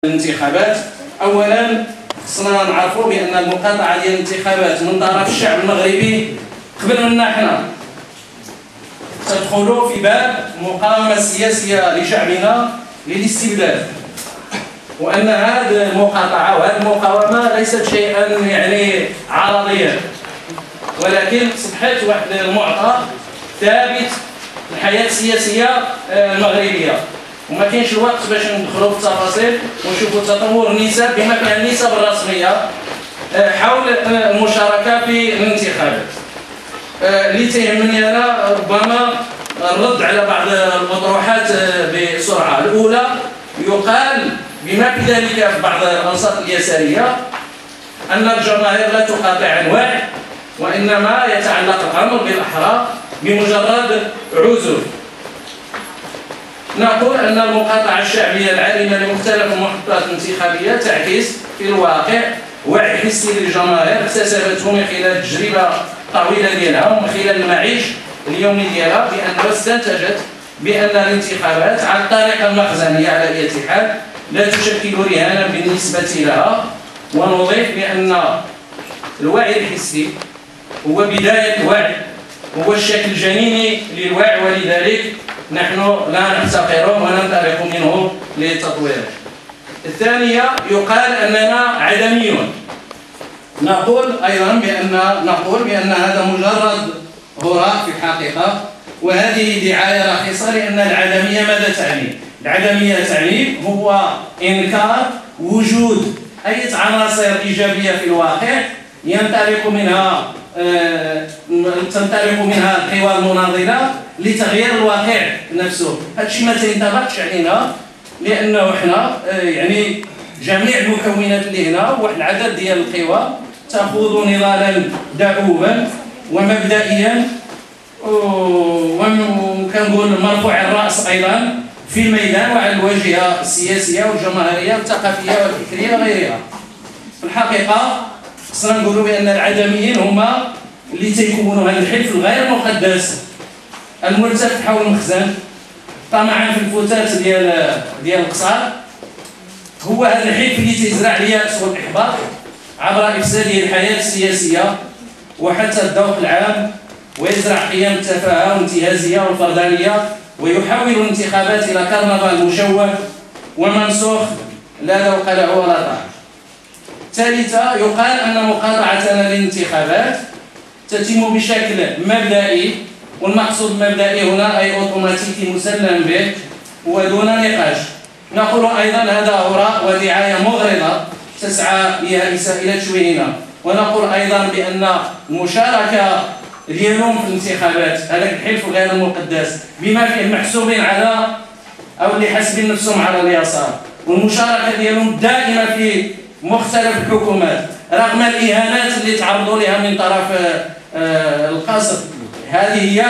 الانتخابات. اولا خصنا نعرفوا بان المقاطعه ديال الانتخابات من طرف الشعب المغربي قبل منا حنا تدخلوا في باب المقاومه السياسيه لشعبنا للاستبداد، وان هذه المقاطعه وهذه المقاومه ليست شيئا يعني عرضيا، ولكن صبحت واحد المعطى ثابت الحياه السياسيه المغربيه. وما كاينش الوقت باش ندخلوا في التفاصيل ونشوفوا تطور النسب بما فيها النسب الرسميه حول المشاركه في الانتخابات. اللي تيهمني انا ربما الرد على بعض المطروحات بسرعه. الاولى، يقال بما في ذلك في بعض الانصاف اليساريه ان الجماهير لا تقاطع عن وعي، وانما يتعلق الامر بالاحرى بمجرد عزل. نقول أن المقاطعة الشعبية العارمة لمختلف المحطات الانتخابية تعكس في الواقع وعي حسي للجماهير اكتسبته من خلال تجربة طويلة ديالها ومن خلال المعيش اليومي ديالها، بأنها استنتجت بأن الانتخابات على الطريقة المخزنية على أي حال لا تشكل رهانا بالنسبة لها. ونضيف بأن الوعي الحسي هو بداية الوعي، هو الشكل الجنيني للوعي، ولذلك نحن لا نحتقره وننطلق منه للتطوير. الثانية، يقال أننا عدميون. نقول بأن هذا مجرد هراء في الحقيقة، وهذه دعاية رخيصة، لأن العدمية ماذا تعني؟ العدمية تعني هو إنكار وجود أي عناصر إيجابية في الواقع تنطلق منها القوى المناضلة لتغيير الواقع نفسه. هذا الشيء ما تينطبقش علينا، لانه حنا يعني جميع المكونات اللي هنا واحد العدد ديال القوى تخوض نضالا دؤوبا ومبدئيا وكنقول مرفوع الراس ايضا في الميدان وعلى الواجهه السياسيه والجماهيريه والثقافيه والفكريه وغيرها. في الحقيقه خصنا نقولوا بان العدميين هما اللي تيكونوا هذا الحلف الغير مقدس الملتف حول المخزن طمعا في الفتات ديال القصار. هو هذا الحلف اللي تيزرع الياس والاحباط عبر افساد الحياه السياسيه وحتى الذوق العام، ويزرع قيم التفاهه والانتهازيه والفردانيه، ويحول الانتخابات الى كرنفال مشوه ومنسوخ لا ذوق له ولا طعم. ثالثا، يقال ان مقاطعتنا للانتخابات تتم بشكل مبدئي، والمقصود المبدئي هنا أي أوتوماتيكي مسلم به ودون نقاش. نقول أيضا هذا هراء ودعاية مغرضة تسعى يائسة إلى تشويهنا. ونقول أيضا بأن المشاركة ديالهم في الانتخابات هذاك الحلف غير المقدس بما فيه محسوبين على أو اللي حاسبين نفسهم على اليسار، والمشاركة ديالهم دائمة في مختلف الحكومات رغم الإهانات اللي تعرضوا لها من طرف القصر. هذه هي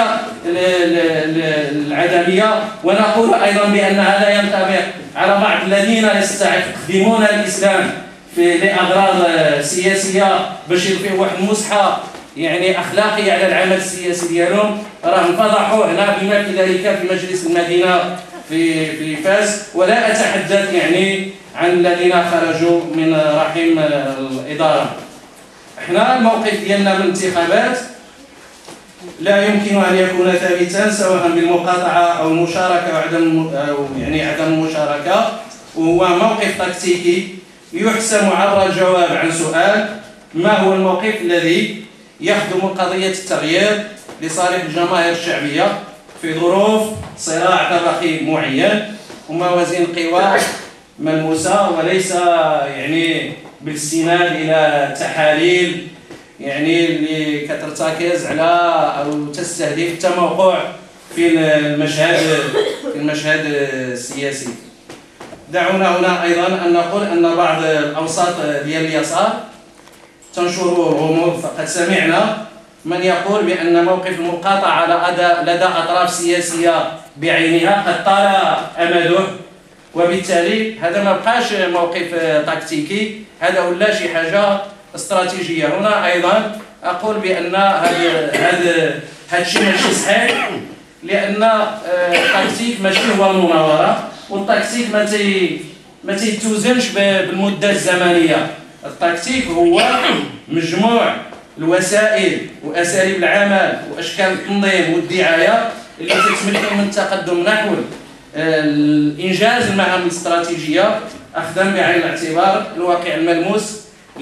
العدمية. ونقول أيضا بأن هذا ينطبق على بعض الذين يستخدمون الإسلام لأغراض سياسية باش يرفعوا واحد المسحة يعني أخلاقية على العمل السياسي ديالهم. راه انفضحوا هنا بما في ذلك في مجلس المدينة في فاس، ولا أتحدث يعني عن الذين خرجوا من رحم الإدارة. احنا الموقف ديالنا من الانتخابات لا يمكن أن يكون ثابتا سواء بالمقاطعة أو المشاركة أو عدم المشاركة، وهو موقف تكتيكي يحسم عبر الجواب عن سؤال: ما هو الموقف الذي يخدم قضية التغيير لصالح الجماهير الشعبية في ظروف صراع طبقي معين وموازين قوى ملموسة، وليس يعني بالاستناد إلى تحاليل يعني اللي كترتكز على أو تستهدف التموقع في المشهد السياسي. دعونا هنا أيضا أن نقول أن بعض الأوساط ديال اليسار تنشر الغموض، فقد سمعنا من يقول بأن موقف المقاطعة لدى أطراف سياسية بعينها قد طال أمده، وبالتالي هذا ما بقاش موقف تكتيكي، هذا ولا شي حاجة استراتيجية. هنا أيضا أقول بأن هذا الشيء ماشي صحيح، لأن التكتيك ماشي هو المناورة، والتكتيك ما تيتوزنش بالمده الزمنيه. التكتيك هو مجموع الوسائل واساليب العمل واشكال التنظيم والدعايه اللي تتمكن من التقدم نحو الانجاز المهام الاستراتيجيه، اخذا بعين الاعتبار الواقع الملموس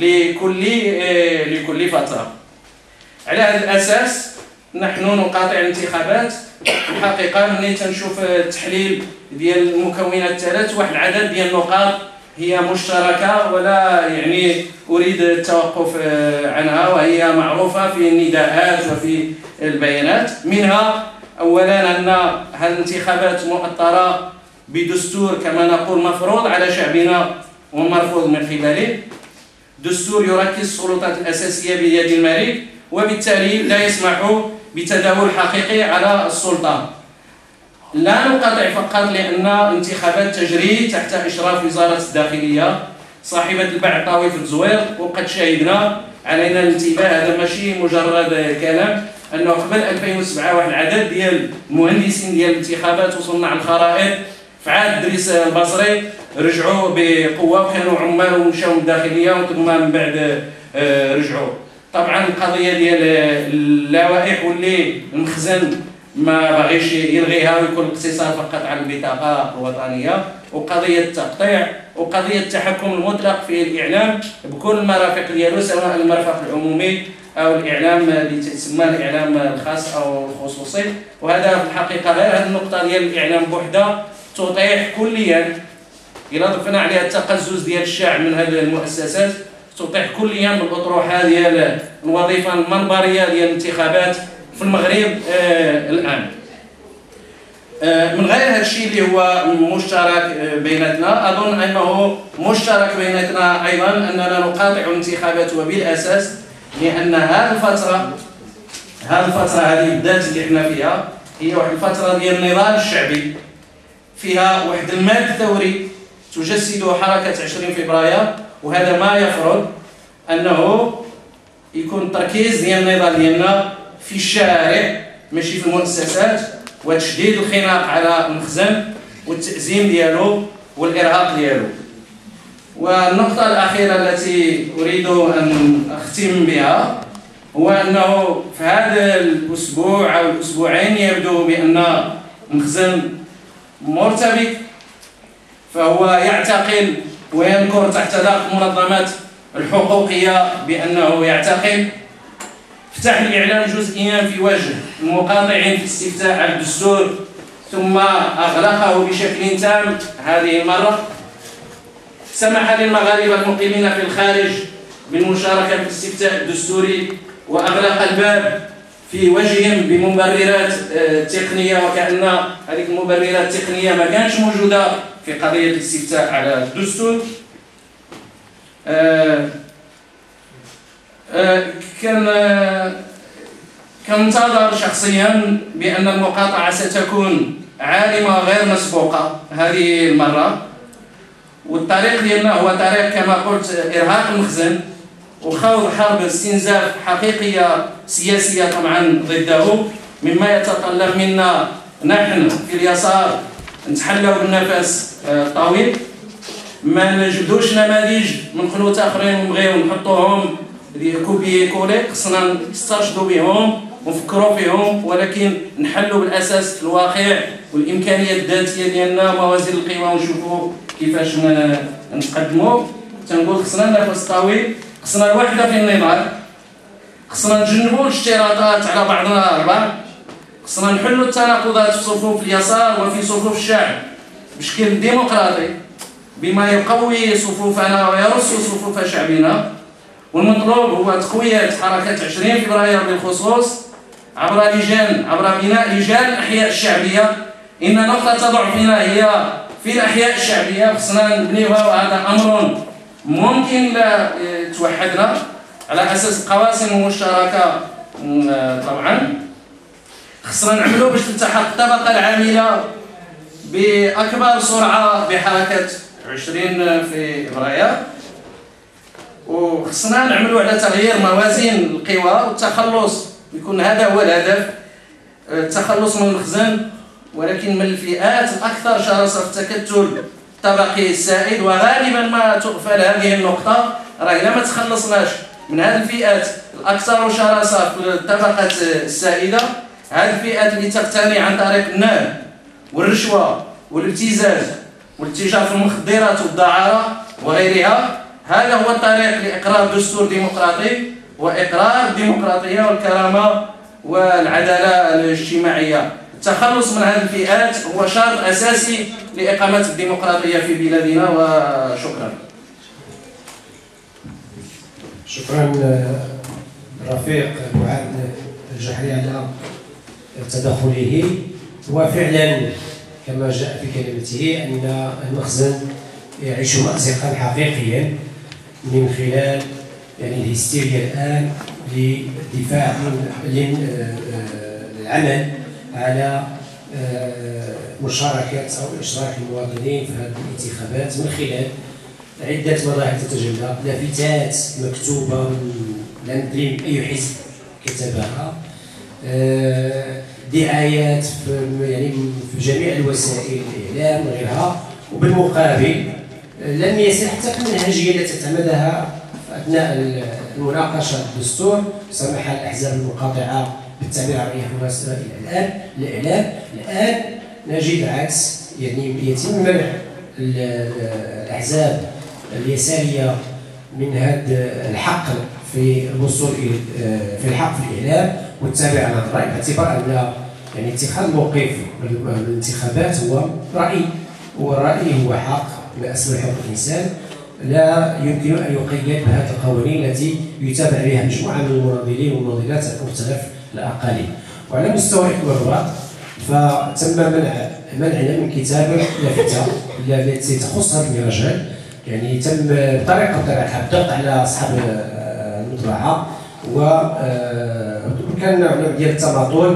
لكل فتره. على هذا الاساس نحن نقاطع الانتخابات. الحقيقه ملي تنشوف التحليل ديال المكونات الثلاث، واحد العدد ديال النقاط هي مشتركه ولا يعني اريد التوقف عنها، وهي معروفه في النداءات وفي البيانات. منها اولا ان هذه الانتخابات مؤطره بدستور كما نقول مفروض على شعبنا ومرفوض من قبله. دستور يركز السلطات الاساسيه بيد الملك، وبالتالي لا يسمح بتداول حقيقي على السلطه. لا نقاطع فقط لان انتخابات تجري تحت اشراف وزاره الداخليه صاحبه الباع الطويل في الزوير، وقد شهدنا علينا الانتباه، هذا ماشي مجرد كلام، انه قبل 2007 واحد العدد ديال المهندسين ديال الانتخابات وصناع الخرائط في عهد ادريس البصري رجعوا بقوه وكانوا عمال ومشاو من الداخليه وثم من بعد رجعوا. طبعا القضيه ديال اللوائح واللي المخزن ما باغيش يلغيها ويكون الاقتصار فقط على البطاقه الوطنيه، وقضيه التقطيع، وقضيه التحكم المطلق في الاعلام بكل المرافق ديالو، سواء المرفق العمومي او الاعلام اللي تسمى الاعلام الخاص او الخصوصي. وهذا في الحقيقه غير هذه النقطه ديال الاعلام بوحدها تطيح كليا، الى ضفنا عليها التقزز ديال الشعب من هذه المؤسسات، تطيح كليا بالاطروحه ديال الوظيفه المنبريه ديال الانتخابات في المغرب الان. من غير هذا الشيء اللي هو مشترك بيناتنا، اظن انه مشترك بيناتنا ايضا اننا نقاطع الانتخابات وبالاساس لان هذه الفتره هذه بالذات اللي احنا فيها هي واحد الفتره ديال النضال الشعبي، فيها واحد الماد ثوري تجسده حركه 20 فبراير، وهذا ما يفرض انه يكون التركيز ديال النضال ديالنا في الشارع ماشي في المؤسسات، وتشديد الخناق على المخزن والتأزيم ديالو والإرهاق ديالو. والنقطة الأخيرة التي أريد أن أختم بها هو أنه في هذا الأسبوع أو الأسبوعين يبدو بأن المخزن مرتبك، فهو يعتقل وينكر تحت ضغط المنظمات الحقوقية بأنه يعتقل. فتح الإعلام جزئيا في وجه المقاطعين في الاستفتاء على الدستور، ثم أغلقه بشكل تام هذه المرة. سمح للمغاربة المقيمين في الخارج بالمشاركة في الاستفتاء الدستوري، وأغلق الباب في وجههم بمبررات تقنية، وكأن هذه المبررات التقنية ما كانتش موجودة في قضية الاستفتاء على الدستور. كنتظر شخصيا بأن المقاطعة ستكون عالمة غير مسبوقة هذه المرة، والطريق ديالنا هو طريق كما قلت إرهاق المخزن وخوض حرب استنزاف حقيقية سياسية طبعا ضده، مما يتطلب منا نحن في اليسار نتحلوا بالنفس الطويل، ما نجبدوش نماذج من خلوت اخرين ونبغيو نحطوهم كوبي كولي، خصنا نسترشدوا بهم ونفكروا فيهم، ولكن نحلوا بالاساس الواقع والامكانيات الذاتيه ديالنا وموازين القوى ونشوفوا كيفاش نتقدموا. تنقول خصنا النفس الطويل، خصنا الوحده في النضال، خصنا نتجنبوا الاشتراطات على بعضنا البعض، خصنا نحلوا التناقضات في صفوف اليسار وفي صفوف الشعب بشكل ديمقراطي بما يقوي صفوفنا ويرص صفوف شعبنا. والمطلوب هو تقوية حركة 20 فبراير بالخصوص عبر بناء لجان الأحياء الشعبية. إن نقطة ضعفنا هي في الأحياء الشعبية، خصنا نبنيوها، وهذا أمر ممكن لا توحدنا على أساس القواسم المشتركة. طبعا خصنا نعملوا باش تلتحق الطبقة العاملة بأكبر سرعة بحركة 20 فبراير، وخصنا نعملوا على تغيير موازين القوى والتخلص، يكون هذا هو الهدف، التخلص من المخزن، ولكن من الفئات الأكثر شراسة في التكتل الطبقي السائد. وغالبا ما تغفل هذه النقطة، راهنا ما تخلصناش من هذه الفئات الأكثر شراسة في الطبقة السائدة، هذه الفئات اللي تقتني عن طريق النهب والرشوة والابتزاز والاتجار في المخدرات والدعارة وغيرها. هذا هو الطريق لإقرار دستور ديمقراطي وإقرار الديمقراطية والكرامة والعدالة الاجتماعية. التخلص من هذه الفئات هو شرط أساسي لإقامة الديمقراطية في بلادنا. وشكرا. شكرا رفيق معاذ الجحري على تدخله. وفعلا كما جاء في كلمته أن المخزن يعيش مأزقا حقيقيا من خلال الهستيريا الآن للدفاع للعمل على مشاركة أو إشراك المواطنين في هذه الانتخابات من خلال عدة مظاهر تتجلى: لافتات مكتوبة لا ندري أي حزب كتبها، دعايات في جميع الوسائل الإعلام وغيرها. وبالمقابل لم يسر حتى في المنهجية التي تعتمدها أثناء المناقشة الدستور، سمح الأحزاب المقاطعة بالتعبير عن رأيها في وسائل الإعلام. الآن نجد العكس، يتم منع الأحزاب اليسارية من هذا الحق في الوصول في الحق في الإعلام والتعبير عن الرأي، باعتبار أن اتخاذ موقف الانتخابات هو رأي، والرأي هو حق من أسمى حقوق الإنسان، لا يمكن أن يقيد بهذه القوانين التي يتابع بها مجموعة من المناضلين والمناضلات في مختلف الأقاليم. وعلى مستوى الإخوان فتم منعنا من كتابة لافتة التي تخص هذه المهرجان، تم بطريقة الضغط على أصحاب المطبعة، وكان نوع ديال التماطل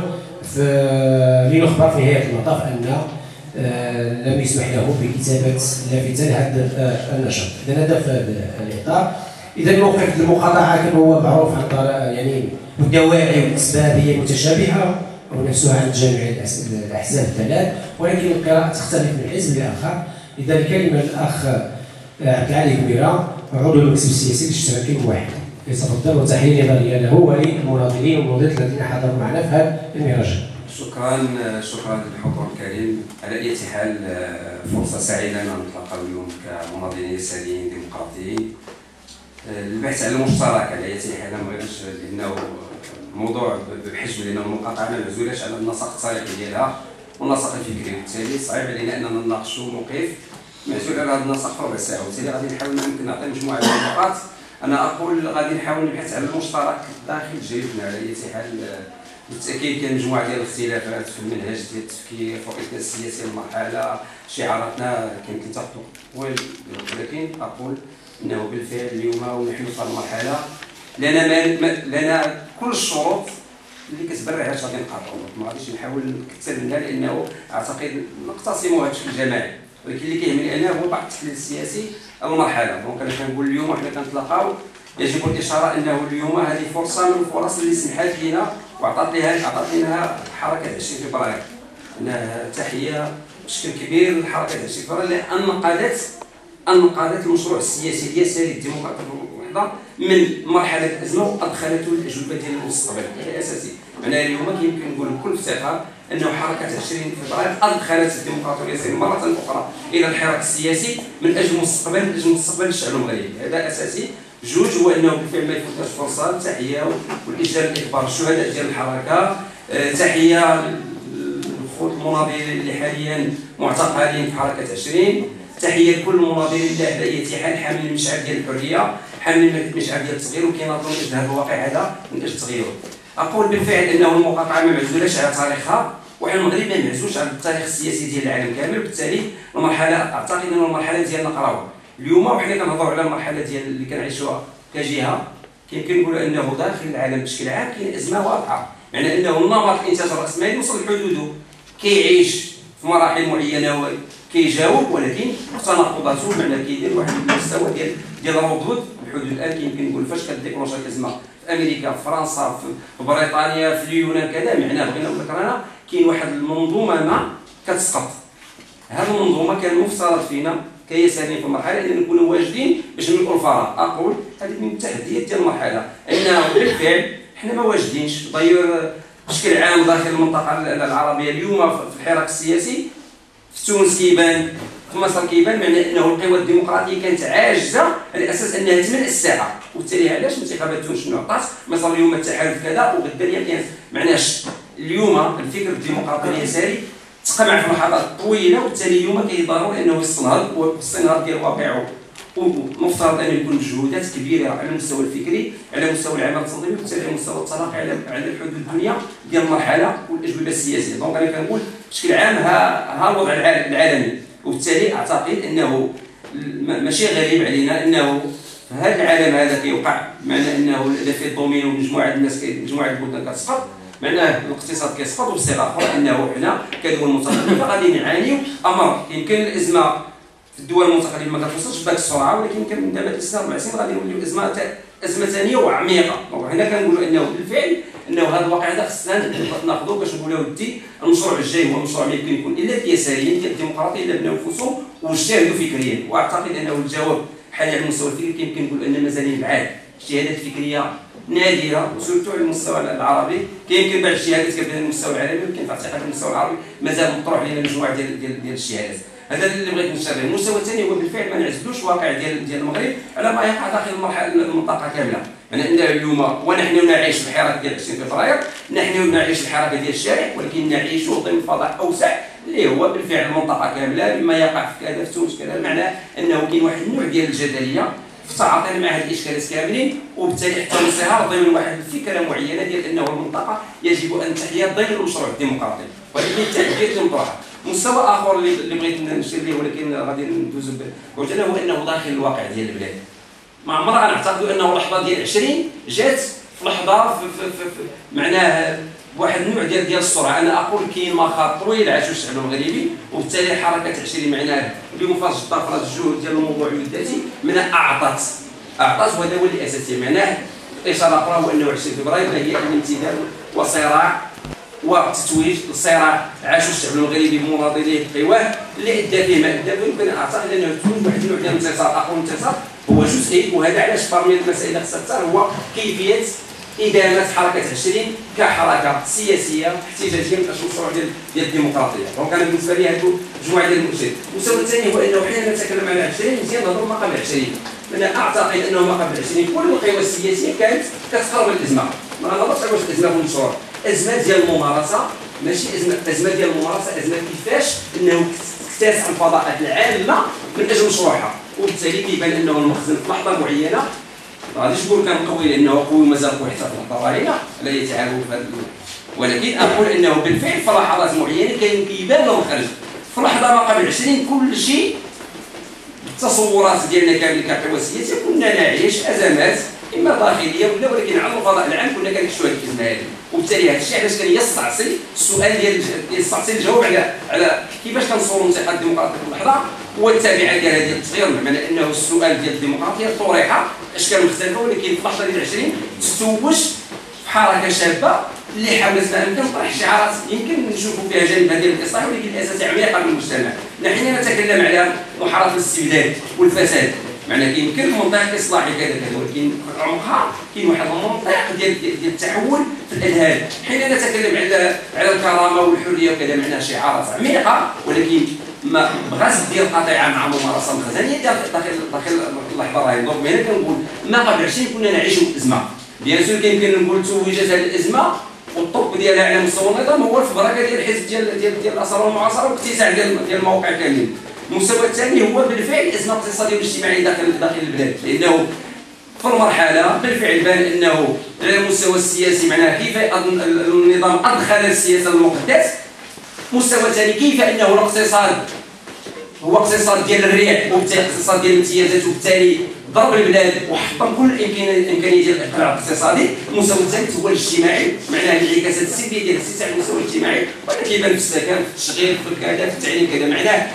لنخبر في نهاية المطاف أن لم يسمح له بكتابة لافتة لهذا النشاط. إذا هذا في هذا الإطار. إذا موقف المقاطعة كما هو معروف عن طريق الدواعي والأسباب هي متشابهة ونفسها عند جميع الأحزاب الثلاث، ولكن القراءة تختلف من حزب لآخر. لذلك كلمة الأخ عبد العالي كبيرة عضو المكتب السياسي الاشتراكي واحد، يتفضل وتحية نظرية له وللمناضلين والمناضلات الذين حضروا معنا في هذا المهرجان. شكرا للحضور الكريم. على أي حال فرصة سعيدة أن نتلاقى اليوم كمناضلين يساريين ديمقراطيين. البحث على المشترك على أي حال ما غيرش، لأنه الموضوع بحجم لأن المقاطعة ما معزولاش على النسق التاريخي ديالها والنسق الفكري، وبالتالي صعيب علينا أننا نناقشوا موقف معزول على هذا النسق في ربع ساعة. وبالتالي غادي نحاول يمكن نعطي مجموعة من النقاط. أنا أقول غادي نحاول نبحث على المشترك داخل جيوبنا. على أي حال بالتأكيد كاين مجموعة ديال الاختلافات في المنهج ديال التفكير، رؤيتنا السياسية للمرحلة، شعاراتنا كيمكن تاخذ طويل، ولكن أقول أنه بالفعل اليوم ونحن في المرحلة لنا كل الشروط اللي كتبرع باش غادي نقاطعوا. ما غاديش نحاول نكثر منها لأنه أعتقد نقتسموا هذا الشكل جماعي، ولكن اللي كيهمني أنا هو بعض التحليل السياسي المرحلة. دونك أنا كنقول اليوم وحنا كنتلاقاو يجب الإشارة أنه اليوم هذه فرصة من الفرص اللي سمحت لنا وعطات لنا حركة 20 فبراير. أنها تحية بشكل كبير لحركة 20 فبراير لأن أنقذت المشروع السياسي اليساري الديمقراطي من مرحلة الأزمة وأدخلته للأجوبة ديال المستقبل. هذا أساسي. معناها اليوم يمكن نقول بكل افتخار أنه حركة 20 فبراير أدخلت الديمقراطية اليسارية مرة أخرى إلى الحراك السياسي من أجل مستقبل الشعب المغربي. هذا أساسي. جوج هو أنه بالفعل ما يفوتناش فرصة. تحية والإجلال الإكبار الشهداء ديال الحركة، تحية للخوت المناضلين اللي حاليا معتقلين في حركة 20، تحية لكل المناضلين اللي على أي حال حاملين المشعل ديال الحرية، حاملين المشعل ديال التغيير وكيناضلوا من أجل هذا الواقع هذا من أجل تغييره. أقول بالفعل أنه المقاطعة ما معزولاش على تاريخها، وحنا المغرب ما معزولش على التاريخ السياسي ديال العالم كامل، وبالتالي المرحلة أعتقد أنه المرحلة ديالنا نقراوها اليوم وحنا كنهضروا على المرحلة ديال اللي كنعيشوها كجهة. يمكن نقولوا أنه داخل العالم بشكل عام كاين أزمة واضحة، يعني أنه النمط الإنتاج الرأسمالي وصل لحدوده، كيعيش في مراحل معينة كيجاوب، ولكن تناقضاته معنى كيدير واحد المستوى ديال الردود. الحدود الآن يمكن نقول فاش كديكلونشا الأزمة في أمريكا، في فرنسا، في بريطانيا، في اليونان كذا، معناه بغينا نقول لك رانا كاين واحد المنظومة ما كتسقط. هذه المنظومة كان المفترض فينا كيساريين في المرحله ان نكونوا واجدين باش نملؤوا الفراغ. اقول هذه من التحديات ديال المرحله، انه بالفعل حنا ما واجدينش. تغير بشكل عام داخل المنطقه العربيه اليوم في الحراك السياسي في تونس كيبان، في مصر كيبان، معنى انه القوى الديمقراطيه كانت عاجزه على اساس انها تملأ الساحه. وبالتالي علاش انتخابات تونس شنو عطات؟ مصر اليوم التحالف كذا وغدا كانت معناش اليوم الفكر الديمقراطي اليساري تقمع في لحظات طويله، وبالتالي اليوم كاين ضروري انه يستنهض، والاستنهاض ديال واقعه ومفترض ان يكون بجهودات كبيره على المستوى الفكري، على مستوى العمل التنظيمي، وبالتالي على مستوى التلاقي على الحدود الدنيا ديال المرحله والاجوبه السياسيه. دونك انا كنقول بشكل عام ها الوضع العالمي، وبالتالي اعتقد انه ماشي غريب علينا انه في هذا العالم هذا كيوقع، معنى انه لا في دومينو مجموعه الناس مجموعه البلدان كتسقط، معناه الاقتصاد كيسقط، وبصيغه اخرى انه حنا كدول متقدمه غادي نعانيو امر يمكن الازمه في الدول المتقدمه ما كتوصلش بهذيك السرعه، ولكن يمكن من دابا 3 4 سنين غادي نوليو ازمه ثانيه وعميقه. دونك حنا كنقولوا انه بالفعل انه هذا الواقع هذا خصنا ناخذوه باش نقولوا ودي المشروع الجاي هو مشروع ما يمكن يكون الا اليساريين ديال الديمقراطيه الا بناو انفسهم واجتهدوا فكريا. واعتقد انه الجواب حاليا على المستوى الفكري يمكن نقول ان مازالين بعاد، اجتهادات فكريه نادره وسورتو على المستوى العربي. كاين بعض الاجتهادات كتبان على المستوى العالمي، ولكن في اعتقاد على المستوى العربي مازال مطروح لنا مجموعه ديال الاجتهادات. هذا اللي بغيت نشرح. المستوى الثاني هو بالفعل ما نعزلوش واقع ديال المغرب على ما يقع داخل المنطقه كامله. يعني ان اليوم ونحن نعيش الحراك ديال 20 فبراير، نحن نعيش الحركه ديال الشارع، ولكن نعيش ضمن فضاء اوسع اللي هو بالفعل المنطقه كامله بما يقع في كذا في تونس كذا. معناه انه كاين واحد النوع ديال الجدليه في تعاطينا مع هذه الاشكالات كاملين، وبالتالي حتى الانصهار ضمن واحد الفكره معينه ديال انه المنطقه يجب ان تحيا ضمن المشروع الديمقراطي، ولكن التعبير المطروحه. مستوى اخر اللي بغيت نشير ليه ولكن غادي ندوز بعجاله هو انه داخل الواقع ديال البلاد. ما عمرنا نعتقدوا انه اللحظه ديال 20 جات في لحظه في معناه واحد النوع ديال السرعه. انا اقول كاين مخاض طويل عاشوا الشعب المغربي، وبالتالي حركه 20 معناه اليوم فاش طرفت الجهد ديال الموضوع الذاتي معناه اعطت وهذا هو الاساسي. معناه الاشاره اخرى هو انه 20 فبراير هي الامتداد وصراع وتتويج الصراع عاشوا الشعب المغربي بمناضليه قواه اللي ادى فيه ما ادى فيه. يمكن اعتقد انه تكون واحد النوع ديال الانتصار اخر انتصار هو جزئي، وهذا علاش برمي المسائل اللي خصها تسال هو كيفيه ادامه حركه 20 كحركه سياسيه احتجاجيه من المشروع ديال الديمقراطيه. دونك انا بالنسبه لي هذو مجموعه ديال المشكلات. المستوى الثاني هو انه حين نتكلم على 20 مزيان نهضروا ما قبل 20. انا اعتقد انه ما قبل 20 كل القوى السياسيه كانت كتقرب الازمه. ما نهضرش على واش الازمه في المشروع، ازمه ديال الممارسه، ماشي ازمه ديال الممارسه، ازمه كيفاش انه تتسع الفضاءات العامه من اجل مشروعها. وبالتالي كيبان انه المخزن في لحظه معينه ما غاديش نقول كان قوي لانه قوي مازال قوي حتى في اللحظه الراهنه لا يتعامل في هذا، ولكن اقول انه بالفعل في لحظات معينه كاين كيبان له الخرج. في لحظه ما قبل 20 كل شيء التصورات ديالنا كامل كقوى سياسيه كنا نعيش ازمات اما داخليه ولا، ولكن على الفضاء العام كنا كنكشفوا هذه الازمه هذه. وبالتالي هذا الشيء علاش كان يستعصي السؤال ديال يستعصي الجواب على كيفاش كنصوروا الانتقال الديمقراطي في اللحظه والتابعه ديال هذه التغيير. بمعنى انه السؤال ديال الديمقراطيه طرح اشكال مختلفه، ولكن في اللحظه ديال 20 تتوج في حركه شابه اللي حاولت ما امكن طرح شعارات يمكن نشوفوا فيها جانب ديال الاصلاح، ولكن الاساس عميقه بالمجتمع. نحن نتكلم على محاربه الاستبداد والفساد، معنى يمكن المنطق الاصلاحي كذا كذا، ولكن في عمقها كاين واحد المنطق ديال التحول في الاذهان. حين نتكلم على الكرامه والحريه وكذا معناها شعارات عميقه، ولكن ما بغاش دير قطيعه مع ممارسه مخزنيه داخل اللحظه راهي. دونك هنا كنقول ما قبل 20 كنا نعيشوا ازمه، بيان سور كيمكن نقول توجت هذه الازمه والطب ديالها على مستوى النظام هو الفبركه ديال الحزب ديال الاثار والمعاصره والاكتساع ديال الموقع كامل. المستوى الثاني هو بالفعل الازمه الاقتصاديه والاجتماعيه داخل البلاد، لانه في المرحله بالفعل بان انه على المستوى السياسي معناه كيف النظام ادخل السياسه المقدس. المستوى الثاني كيف انه الاقتصاد هو اقتصاد ديال الريع، وبالتالي اقتصاد ديال الامتيازات، وبالتالي ضرب البلاد وحطم كل الامكانيه ديال الاقلاع الاقتصادي. المستوى الثالث هو الاجتماعي، معناه الانعكاسات السلبيه ديال السياسه على المستوى الاجتماعي، وهذا كيبان في السكن في التشغيل في كذا في التعليم كذا. معناه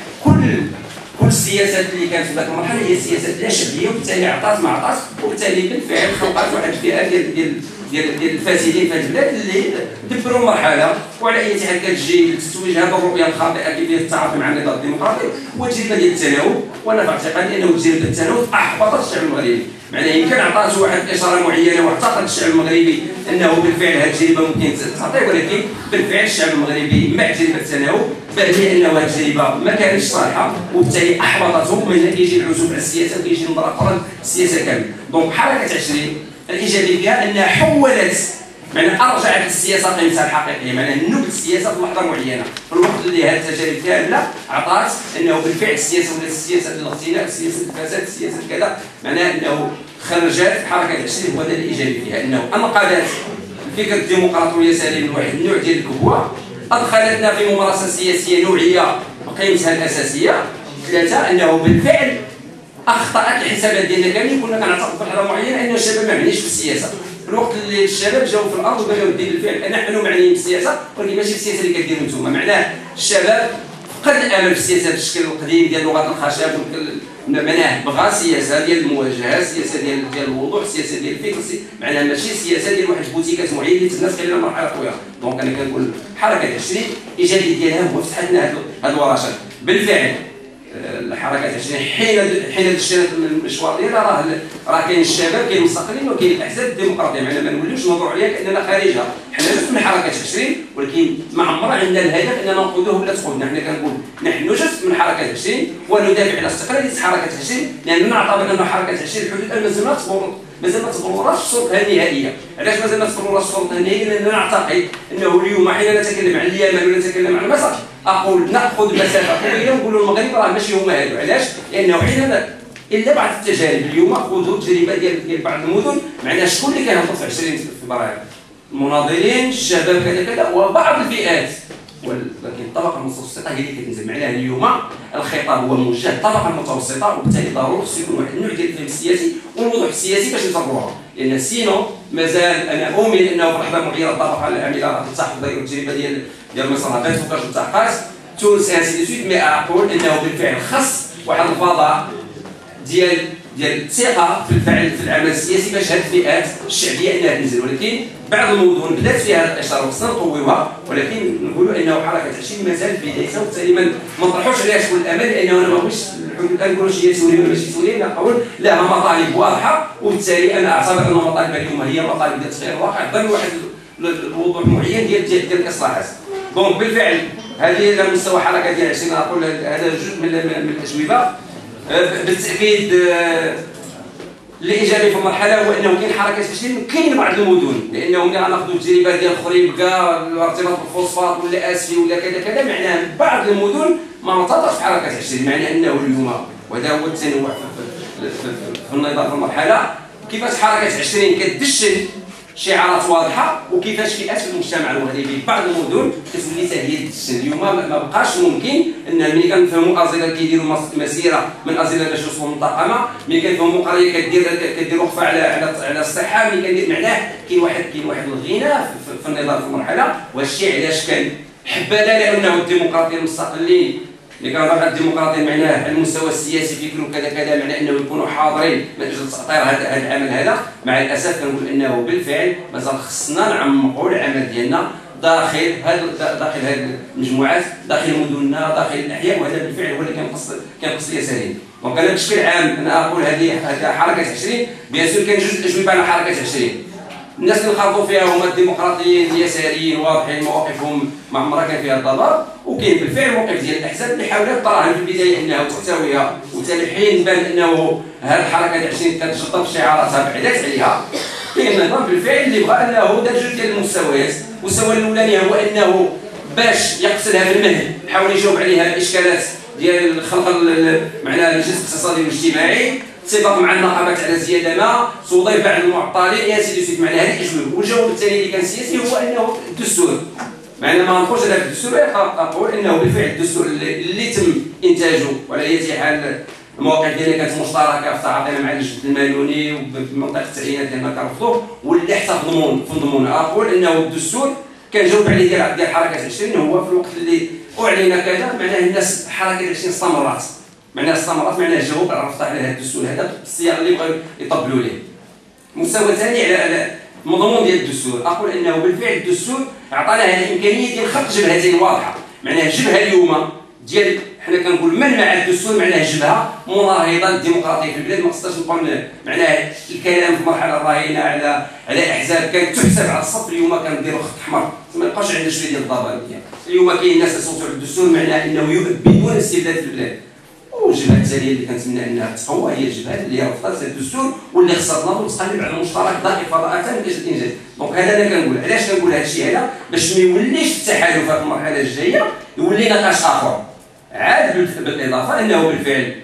كل السياسات اللي كانت في ذاك المرحله هي سياسات لا شعبيه، وبالتالي عطات ما عطات، وبالتالي بالفعل خلقت واحد الفئه ديال ديال الفاسدين في هذه البلاد اللي دبروا المرحله. وعلى اي حال كتجي تتويج هذه الرؤيه الخاطئه كيف التعاطي مع النظام الديمقراطي هو التجربه ديال التناوب. وانا في اعتقادي انه تجربه التناوب احبطت الشعب المغربي. معناها يمكن عطات واحد الاشاره معينه واعتقد الشعب المغربي انه بالفعل هذه التجربه ممكن تعطي، ولكن بالفعل الشعب المغربي مع تجربه التناوب بان انه هذه التجربه ما كانتش صالحه، وبالتالي احبطته من كيجي العزوف على السياسه وكيجي نظره اخرى السياسه كامله. دونك حركه 20 الايجابي فيها انها حولت، معناها ارجعت للسياسه قيمتها الحقيقيه، معناها نبذ السياسه في لحظه معينه في الوقت اللي هذه التجارب كامله عطات انه بالفعل السياسه ولات السياسه الاغتناء، السياسه الفساد، السياسه كذا، معناها انه خرجت حركه 20 وهذا الايجابي فيها انه انقذت الفكر الديمقراطيه سالم لواحد النوع ديال الكبوه، ادخلتنا في ممارسه سياسيه نوعيه قيمتها الاساسيه. ثلاثه انه بالفعل اخطات الحسابات ديالنا كاملين. كنا كنعتقد في لحظه معينه ان الشباب ما معنيش بالسياسه، في الوقت اللي الشباب جاوا في الارض وبداو يديروا بالفعل نحن معنيين بالسياسه، ولكن ماشي السياسه اللي كديروا نتوما. معناه الشباب فقد الامل في السياسه بالشكل القديم ديال لغه الخشب، معناه بغى سياسه ديال المواجهه، سياسه ديال الوضوح، سياسه ديال الفكر، معناها ماشي سياسه ديال واحد البوتيكات معين اللي الناس خلينا مرحله طويله. دونك انا كنقول حركه 20 ايجابي ديالها هو فتحت لنا هذه الورشات. بالفعل الحركات 20 حين دشينا المشوار ديالها راه كاين الشباب، كاين المستقلين، وكاين الاحزاب الديمقراطيه. معناها ما نوليوش نهضروا عليها كاننا خارجها، حنا جزء من حركه 20 ولكن ما عمرنا عندنا الهدف اننا نقودوه ولا تقودنا. حنا كنقول نحن جزء من حركه 20 وندافع على استقلاليه حركه 20، لان نعتبر ان حركه 20 الحدود مازال ما تبررش صورتها النهائيه. علاش مازال ما تبررش صورتها النهائيه؟ لان نعتقد انه اليوم حين نتكلم عن اليمن ولا نتكلم عن مصر اقول ناخذ مسافه طويله ونقولوا المغرب راه ماشي هما هادو. علاش؟ لانه حين الا بعض التجارب اليوم خذوا تجربه ديال بعض المدن، معناها شكون اللي كيهبط في 20 فبراير؟ المناضلين، الشباب، كذا كذا، وبعض الفئات، ولكن الطبقه المتوسطه هي اللي كتنزل. معناها اليوم الخطاب هو موجه للطبقه المتوسطه، وبالتالي ضروري خصو يكون واحد النوع ديال الفهم السياسي والوضوح السياسي باش نطبقوها. لان سينو مازال انا اؤمن انه في لحظه معينه الطبقه العامله راح تلتحق التجربه ديال مصر ما تفوقش التحقات تونس انسي سويت. مي اقول انه بالفعل خص واحد الفضاء ديال الثقه في العمل السياسي باش هذه الفئات الشعبيه انها تنزل. ولكن بعض المدن بدات فيها هذا الاشاره وخصنا نطويوها، ولكن نقولوا انه حركه 20 مازال في بدايتها، وبالتالي ما نطرحوش عليها شكون الامل، لانه انا ما بغيتش كنقولوا شي سوري ولا ماشي سوري، نقول لها مطالب واضحه، وبالتالي انا اعتبر ان مطالبها اليوم هي مطالب ديال تغيير الواقع ضمن واحد الوضوح معين ديال الاصلاحات. دونك بالفعل هذه على مستوى حركه ديال 20 نقول هذا جزء من الاجوبه. بالتاكيد الايجابي في المرحله هو انه كاين حركات 20 كاين بعض المدن، لانه ملي غناخذوا التجربه ديال خريبكا الارتباط بالفوسفات ولا اسفي ولا كذا كذا، معناها بعض المدن ما ارتبطش بحركه 20. معناه انه اليوم وهذا هو التنوع في النظام في المرحله، كيفاش حركه 20 كتدشن شعارات واضحه، وكيفاش فئات في المجتمع المغربي في بعض المدن كتولي حتى هي تدشن. اليوم ما بقاش ممكن ان ملي كنفهموا ازيله كيديروا مسيره من ازيله باش يوصلوا للمنطقه، ملي كنفهموا قريه كدير وقفه على الصحه، ملي كندير معناه كاين واحد الغنى في النظام في المرحله. والشيء علاش كان حبذا لانه الديمقراطيه المستقلين اللي كانوا على الديمقراطيه معناه على المستوى السياسي فكروا كذا كذا، معناه انه يكونوا حاضرين من اجل تاطير هذا العمل هذا. مع الاسف كنقول انه بالفعل مازال خصنا نعمقوا العمل ديالنا داخل هذه المجموعات، داخل مدننا، داخل الاحياء، وهذا بالفعل هو اللي كينقص اليساريين. دونك انا بشكل عام انا اقول هذه حركه 20 بيان سور كاين جزء اجوبه على حركه 20. الناس اللي خاضوا فيها هما الديمقراطيين اليساريين واضحين مواقفهم ما عمرها كان فيها الضرر، وكاين بالفعل موقف ديال الاحزاب اللي حاولت تراهن في البدايه انها تحتويها، وحتى حين بان انه هذه الحركه 20 كتشطب شعاراتها بعدت عليها. كاين النظام بالفعل اللي بغى انه دار جوج ديال المستويات. المستوى الاولاني هو انه باش يقتلها في المهد حاول يجاوب عليها الاشكالات ديال خلق معناها الجسد الاقتصادي والاجتماعي، اتفاق مع النقابات على زياده ما، توظيف بعض المعطلين، يا سيدي سيدي. معناها هذه الاجوبه. والجواب الثاني اللي كان سياسي هو انه الدستور. معناها ما نقولش على الدستور، اقول انه بالفعل الدستور اللي تم انتاجه وعلى اي حال المواقف ديالنا كانت مشتركه في تعاطينا مع الجهد المالوني وبمنطقه التعيينات ديالنا كنرفضوه، واللي حتى في ضمون اقول انه الدستور كان جاوب عليه ديال حركه 20 هو في الوقت اللي اعلن كذا. معناه الناس حركه 20 استمرت، معناه جاوب رفض على هذا الدستور هذا بالسياق اللي بغاو يطبلوا ليه. المستوى الثاني على المضمون ديال الدستور. اقول انه بالفعل الدستور عطانا هذه الامكانيه ديال خلق جبهتين واضحه، معناها الجبهه اليوم ديال حنا كنقول من مع الدستور، معناها جبهه مناهضه للديمقراطيه في البلاد. ما خصناش نبقاو معناها الكلام في المرحله الراهنه على احزاب كانت تحسب على الصف، اليوم كنديروا خط احمر، ما يبقاش عندنا شويه ديال الضبابيه. اليوم كاين الناس يصوتوا على الدستور معناه انه يؤبدون الاستبداد في البلاد. والجبهه التاليه اللي كنتمنى انها تقوى هي الجبهه اللي رفضت الدستور واللي خصها تناضل وتقلب على المشترك ضعيف فضاءات من اجل الانجاز. دونك هذا انا كنقول، علاش كنقول هذا الشيء هذا؟ باش ما يوليش التحالف في المرحله الجايه يولي نقاش اخر. عاد بالاضافه انه بالفعل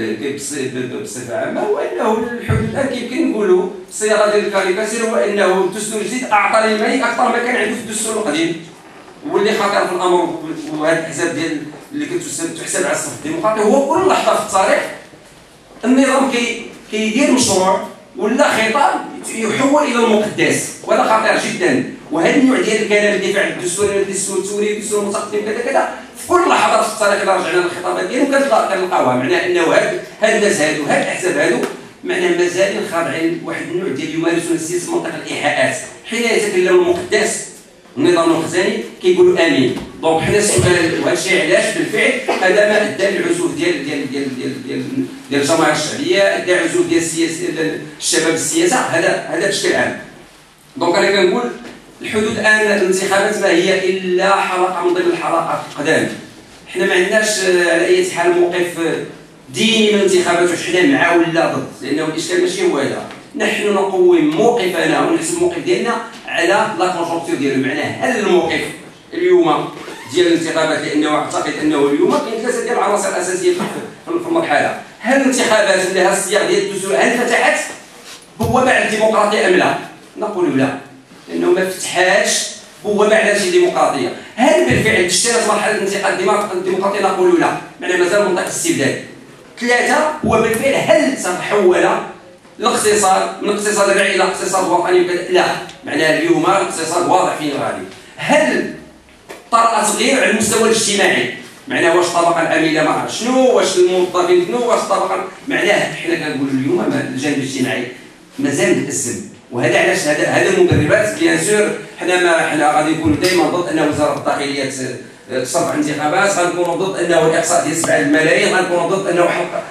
بصفه عامه هو انه الحدود الان كيمكن نقولوا الصياغه ديال الكاريكاتير هو انه الدستور الجديد اعطى للملك اكثر ما كان عنده في الدستور القديم، واللي خطر في الامر. وهذا الحزب ديال اللي تحسب على الصف الديمقراطي هو كل لحظه في التاريخ النظام كيدير مشروع ولا خطاب يحول الى المقدس، وهذا خطير جدا. وهذا النوع ديال الكلام الدفاع عن الدستور السوري الدستور المتقدم كذا كذا في كل لحظه في التاريخ الا رجعنا للخطابات ديالهم كنلقاوها، معناها انه هاد الناس هادو هاد الاحزاب هادو معناها مازالين خاضعين لواحد النوع ديال يمارسون السياسه منطقه الايحاءات. حين يتكلم المقدس النظام الخزاني كيقولوا امين. دونك حنا السؤال وهذا الشيء علاش بالفعل هذا ما ادى للعزوف ديال الجماهير الشعبيه، ادى عزوف ديال الشباب السياسه، هذا بشكل عام. دونك انا كنقول الحدود الان الانتخابات ما هي الا حلقه من ضمن الحلقات القدام. حنا ما عندناش على اي حال موقف ديني من الانتخابات واش حنا مع ولا ضد، لانه الاشكال ماشي هو هذا. نحن نقوم موقفنا ونحسب الموقف ديالنا على لا كونجونكتور ديالو، معناه هل الموقف اليوم ديال الانتخابات، لانه اعتقد انه اليوم كاين ثلاثه ديال العناصر الاساسيه في المرحله. هل الانتخابات اللي لها السياق ديال الدستور هل فتحت بوابه على الديمقراطيه ام لا؟ نقول لا، لانه ما فتحاش بوابه على شي ديمقراطيه. هل بالفعل تشترت مرحله الانتقال الديمقراطيه؟ نقول لا، معناه مازال منطقه استبداد. ثلاثه هو بالفعل هل سنحول الاقتصاد من اقتصاد الرعي الى اقتصاد وطني وكذا؟ لا، معناها اليوم الاقتصاد واضح فين غادي. هل طرأ تغيير على المستوى الاجتماعي؟ معناها واش الطبقه العامله ما عرف شنو، واش الموظفين شنو، واش الطبقه، معناها حنا كنقولوا اليوم الجانب الاجتماعي مازال متأزم. وهذا علاش هذا المدربات بيان سور حنا غادي نكونوا دائما ضد ان وزاره الداخليه تصرف انتخابات، غنكونوا ضد انه الاقصاء ديال 7 الملايين، غنكونوا ضد انه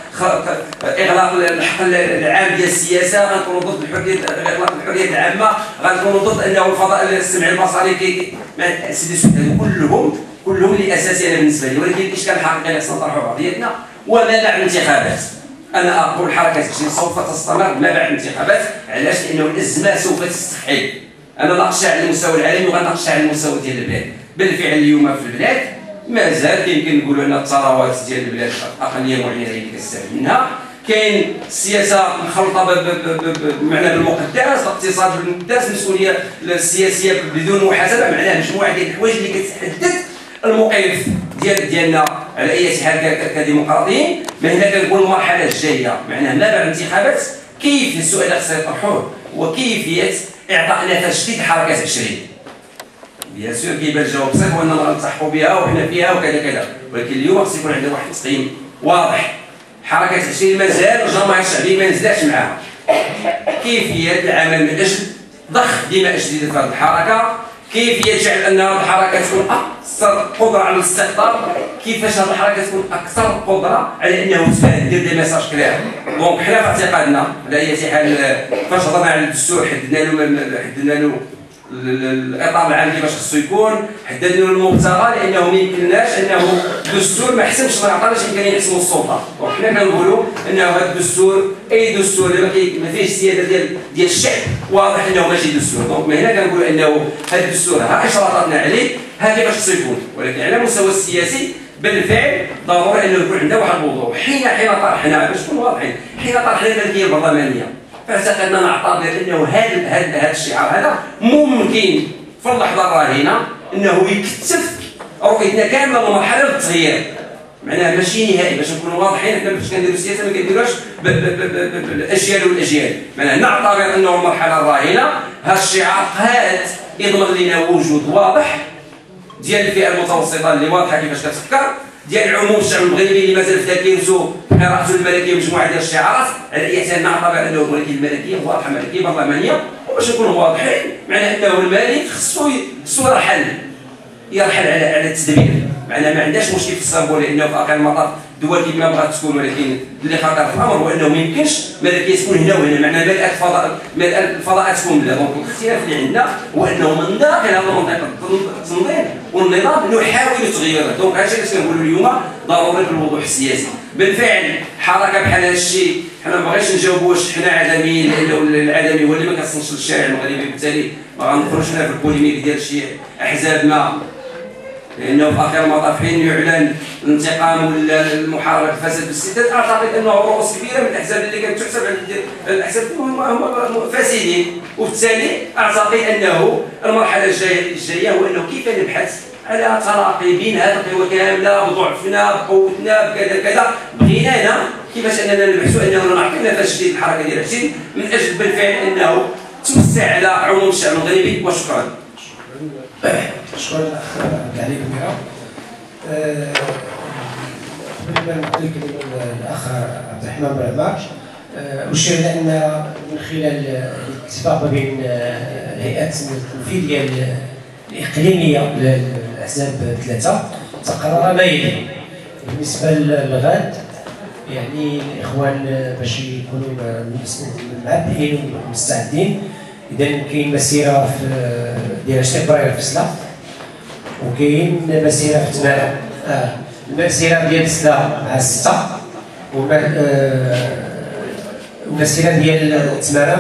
اغلاق الحق العام ديال السياسه، غنكونوا ضد اغلاق الحريات العامه، غنكونوا ضد انه الفضاء السمعي البصري سيدي السؤال كلهم اللي اساسي انا بالنسبه لي. ولكن الاشكال الحقيقي اللي خصنا نطرحوا بعضياتنا وما بعد الانتخابات. انا اقول حركه سوف تستمر ما بعد الانتخابات، علاش؟ لانه الازمه سوف تستحيل. انا ناقشها على المستوى العالمي وغناقشها على المستوى ديال البلاد. بالفعل اليوم في البلاد مازال يمكن نقولوا ان الثروات ديال البلاد اقليه معينه اللي كتستافد منها، كاين السياسه مخلطه بمعنى بالمقدس، الاقتصاد بالمقدس، المسؤوليه السياسيه بدون محاسبه، معناها مجموعه ديال الحوايج اللي كتحدد الموقف ديالنا على اي حال كديمقراطيين. ما هنا كنقول المرحله الجايه معناها ما بعد الانتخابات كيف السؤال اللي خصنا يطرحوه وكيفيه اعطاء نفس جديد لحركه 20. بيان سور كيبان الجواب بسيط واننا نلتحقوا بها وحنا فيها وكذا كذا، ولكن اليوم خص يكون عندنا واحد التقييم واضح. حركه 20 مازال الجماهير الشعبيه ما نزلاتش معاها. كيفيه العمل من اجل ضخ دماء جديده في هذه الحركه، كيفيه جعل ان هذه الحركه تكون اكثر قدره على الاستقطاب، كيفاش هذه الحركه تكون اكثر قدره على انه تفهم دير دي ميساج كلير. دونك حنا في اعتقادنا على اي حال فاش هضرنا على الدستور حددنا له الاطار العام كيفاش خصو يكون، حددنا له المبتغى، لانه ما يمكنناش انه الدستور ما حسمش ما عطاناش امكانيه نحسموا السلطه. دونك حنا كنقولوا انه هذا الدستور اي دستور اللي ما فيهش سياده ديال الشعب واضح انه ماشي دستور. دونك من هنا كنقولوا انه هذا الدستور ها اشراطاتنا عليه، ها كيفاش خصو يكون، ولكن على المستوى السياسي بالفعل ضروري انه يكون عندنا واحد الوضوح. حين طرحنا باش نكونوا واضحين، حين طرحنا الملكيه البرلمانيه فاعتقدنا نعتبر انه هذا الشعار هذا ممكن في اللحظه الراهنه انه يكتف رؤيتنا كامله لمرحله التغيير. معناها ماشي نهائي باش نكونوا واضحين. حنا باش كنديروا السياسه ما كنديروهاش بالاجيال والاجيال، معناها نعتبر انه المرحله الراهنه هذا الشعار قاد يضمن لنا وجود واضح ديال الفئه المتوسطه اللي واضحه كيفاش كتفكر، ديال عموم الشعب المغربي اللي مازال في تركيزه قراءته الملكيه ومجموعه ديال الشعارات. على اي حال نعتبر انه ولكن الملكيه واضحه، ملكيه برلمانيه وباش نكونوا واضحين معنى انه الملك خصو يرحل على التدبير. معناها ما عندهاش مشكل في الصنبول، لانه في اخر المطاف الدول كيما بغات تكون، ولكن اللي خطر في الامر هو انه ما يمكنش ملكيه تكون هنا وهنا. معناها ملء الفضاء تكون لا. دونك الاختلاف اللي عندنا هو انه من داخل هذه المنطقه التنظيم والنظام نحاول تغييره. دونك هادشي اللي كنقولوا اليوم ضروري بالوضوح السياسي. بالفعل حركه بحال هذا الشيء حنا ما بغيتش نجاوبوا واش حنا عدميين لانه العدمي هو اللي ما كيصلش للشارع المغربي، بالتالي ما غندخلوش هنا في البوليميك ديال شي احزاب ما، لانه في اخر المطاف حين يعلن الانتقام ولا المحاربه الفساد بالسداد اعتقد انه رؤوس كبيره من الاحزاب اللي كانت تحسب على الاحزاب هم فاسدين. وبالتالي اعتقد انه المرحله الجايه هو انه كيف نبحث على تلاقي بين هذه القوى كامله بضعفنا بقوتنا بكذا كذا. بغينا هنا كيفاش اننا نبحثوا انه نعطي نفس جديد الحركه ديال العشرين من اجل بالفعل انه توسع على عموم الشعب المغربي. وشكرا. شكرا الاخ عبد العلي كبيره. قبل ما نعطي الكلمه للاخ عبد الرحمن بن عمار، اشير الى ان من خلال الاتفاق بين الهيئات التنفيذيه الاقليميه للاحزاب الثلاثه تقرر ما يلي. بالنسبه للغد يعني الاخوان باش يكونوا معبئين ومستعدين، اذا كاين مسيره في ديال 20 فبراير في سلا، وكاين مسيره في تمارا، المسيره ديال سلا مع 6، والمسيره ديال تمارا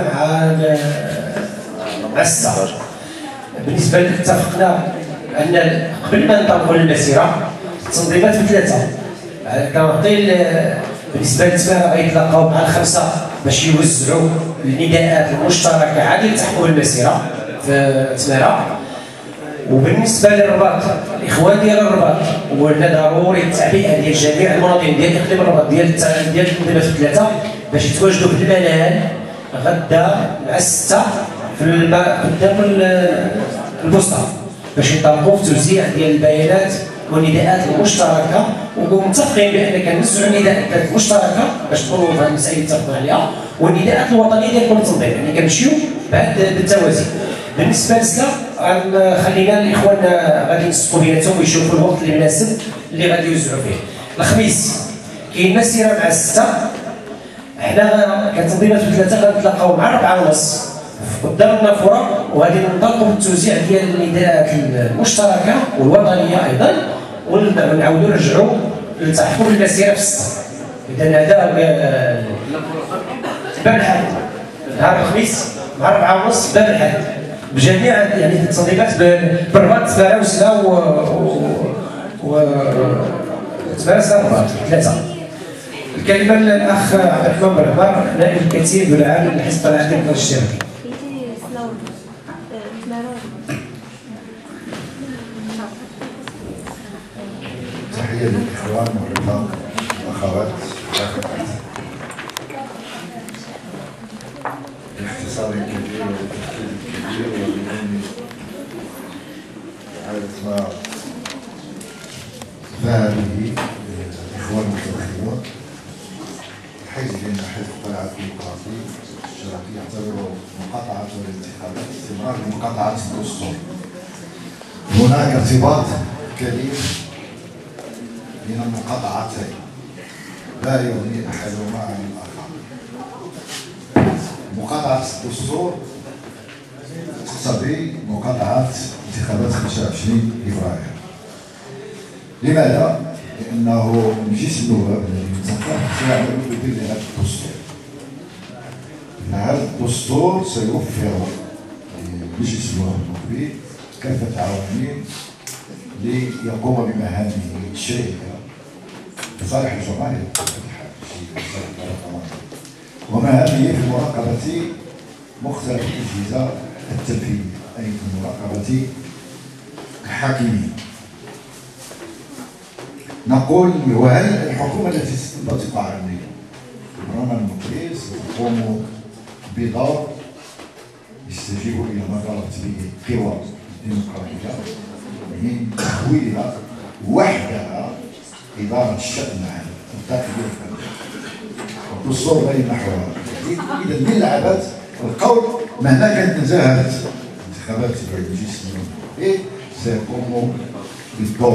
مع 6. بالنسبه اتفقنا ان قبل ما ننطلقوا للمسيره التنظيمات بثلاثه كنعطي. بالنسبه لتمارا غيتلاقاو مع الخمسه باش يوزعوا النداءات المشتركه عاد يلتحقوا بالمسيره في تمارا. وبالنسبه للرباط الاخوان ديال الرباط ولنا ضروري التعبئه ديال جميع المناطق ديال اقليم الرباط ديال التنظيمات الثلاثه باش يتواجدوا في المنال غدا مع 6 في قدام البوسطه باش ينطلقوا في توزيع ديال البيانات والنداءات المشتركه، ومتفقين بان كنوزعوا النداءات المشتركه باش تكونوا في هذه المسائل اللي اتفقنا عليها، والنداءات الوطنيه ديال كل تنظيم يعني كنمشيو بعد بالتوازي. بالنسبه لسلا خلينا الاخوان غادي ينسقوا بيناتهم ويشوفوا الوقت اللي مناسب اللي غادي يوزعوا فيه. الخميس كاين مسيره مع 6، حنا كتنظيمات ثلاثه غنتلاقاو مع 4:30 قدام النافوره، وغادي ننطلقوا بالتوزيع ديال النداءات المشتركه والوطنيه ايضا، ونعاودوا نرجعوا نلتحقوا بالمسيره في 6. اذا هذا باب الحد نهار الخميس مع 4:30 باب الحد بجميع يعني التنظيمات بالرباط تمارا وسلا تمارا سلا الرباط 3. الكلمه للاخ عبد الرحمن بن عمار نائب الكتيب والعام للحزب العدل الاشتراكي. تحية للإخوان والرفاق والأخوات باختصار كبير وبتركيز كبير وبدون إعادة ما هذه الإخوان المتدخلون. الحزب لأن حزب طلعت ديمقراطي اشتراكي يعتبر مقاطعة الانتخابات استمرار لمقاطعة الدستور. هناك ارتباط كبير بين المقاطعتين لا يغني احدهما عن الاخر. مقاطعه الدستور تقتضي مقاطعه انتخابات 25 فبراير. لماذا؟ لانه مجلس النواب الذي ينتخب سيعمل بظل هذا الدستور. هذا الدستور سيوفر لمجلس النواب المقبل كافه عوامل ليقوم بمهامه التشريعيه لصالح الجماهير ومهامه في مراقبه مختلف الاجهزه التنفيذيه، اي في مراقبه الحاكمين. نقول وهل الحكومه التي ستنبثق عن البرلمان المقبل ستقوم بدور يستجيب الى ما طلبت به قوى الديمقراطيه من تحويلها وحدها إدارة الشأن العام الداخلي والخارجي. الدستور غير نحوها. إذا من العبث القول مهما كانت نزاهه الانتخابات ديال المجلس النواب سيقوم بالدور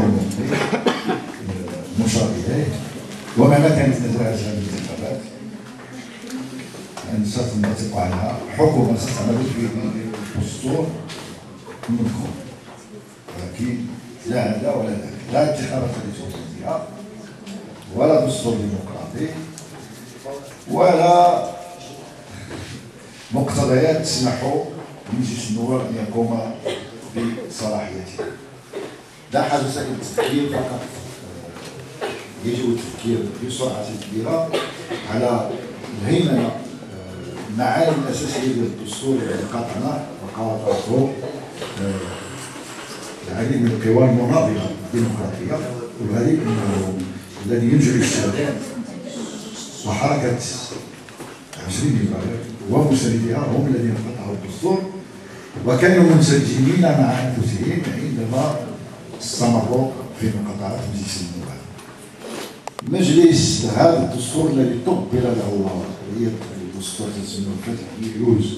المشار اليه، ومهما كانت نزاهه هذه الانتخابات ان ستنطق عنها حكومه ستعمل في الدستور منكم، ولكن لا هذا ولا ذاك، لا انتخابات ديمقراطيه ولا دستور ديمقراطي ولا مقتضيات تسمح لمجلس النواب ان يقوم بصلاحيته. لا حاجه الى التفكير فقط، يجب التفكير بسرعه كبيره على الهيمنه المعالم الاساسيه ديال الدستور الذي قاطعناه وقاطعته العديد من القوى المناضله الديمقراطيه، وهذه الذي ينجلي الشباب وحركه 20 فبراير ومسانديها هم الذين قطعوا الدستور وكانوا منسجمين مع انفسهم عندما استمروا في مقاطعه مجلس النواب. مجلس هذا الدستور الذي طبل له الدستور تسمى الفتح يوليو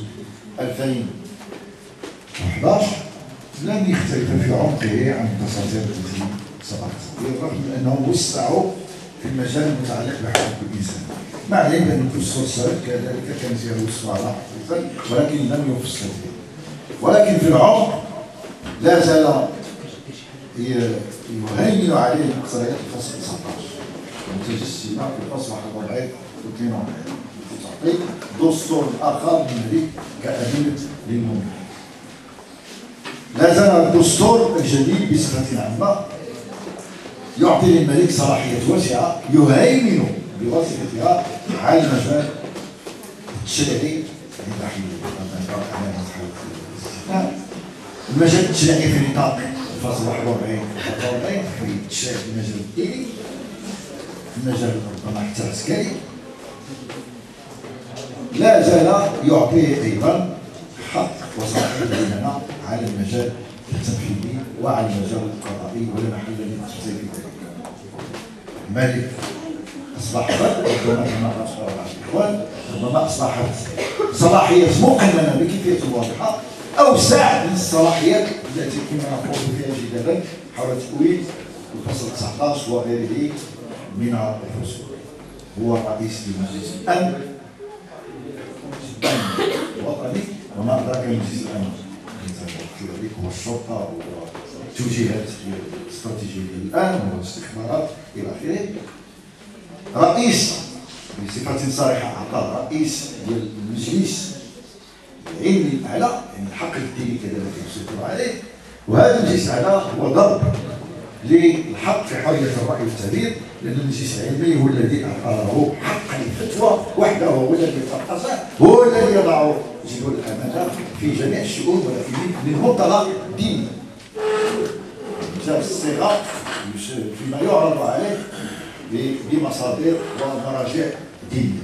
2011 لم يختلف في عمقه عن الدساتير التي سبقت، بالرغم من انهم وسعوا في المجال المتعلق بحقوق الانسان، مع العلم ان الدستور السابق كذلك كان فيه وسع على حقوق الانسان ولكن لم يفصل فيه، ولكن في العمق لا زال يهيمن عليه مقتضيات الفصل 19 متجسمه في الفصل 41 و 42 تعطي دستور اخر من ذلك كأدلة للمملكه. لا زال الدستور الجديد بصفه عامه يعطي للملك صلاحيات واسعه يهيمن بواسطتها على المجال التشريعي المجال التشريعي في نطاق الفصل 41 في التشريع في المجال الديني، المجال ربما حتى العسكري، لا زال يعطيه ايضا حق وصلاحيه الهيمنه على المجال التنفيذي وعلى المجال القضائي ولا محل للتفصيل في ذلك. الملك اصبح ربما كما اشار الاخوان ربما اصبحت صلاحيات مقننه بكيفيه واضحه اوسع من الصلاحيات التي كنا نقول فيها جدلا حول تكوين الفصل 19 وغيره من الفصول. هو رئيس لمجلس الامن الوطني وما ادراك مجلس الامن كذلك هو الشرطه والتوجيهات الاستراتيجيه للامن والاستخبارات الى اخره. رئيس بصفه صريحه عطاه رئيس ديال المجلس العلمي الاعلى، يعني الحق الديني كذلك يسيطر عليه، وهذا المجلس الاعلى هو ضرب للحق في حريه الراي والتعبير، لان المجلس العلمي هو الذي اعطاه حق الفتوى وحده، هو الذي يتقصى، هو الذي يضع جدول الامانه في جميع الشؤون ولكن من منطلق ديني. جاء الصيغه فيما يعرض عليه بمصادر ومراجع دينيه.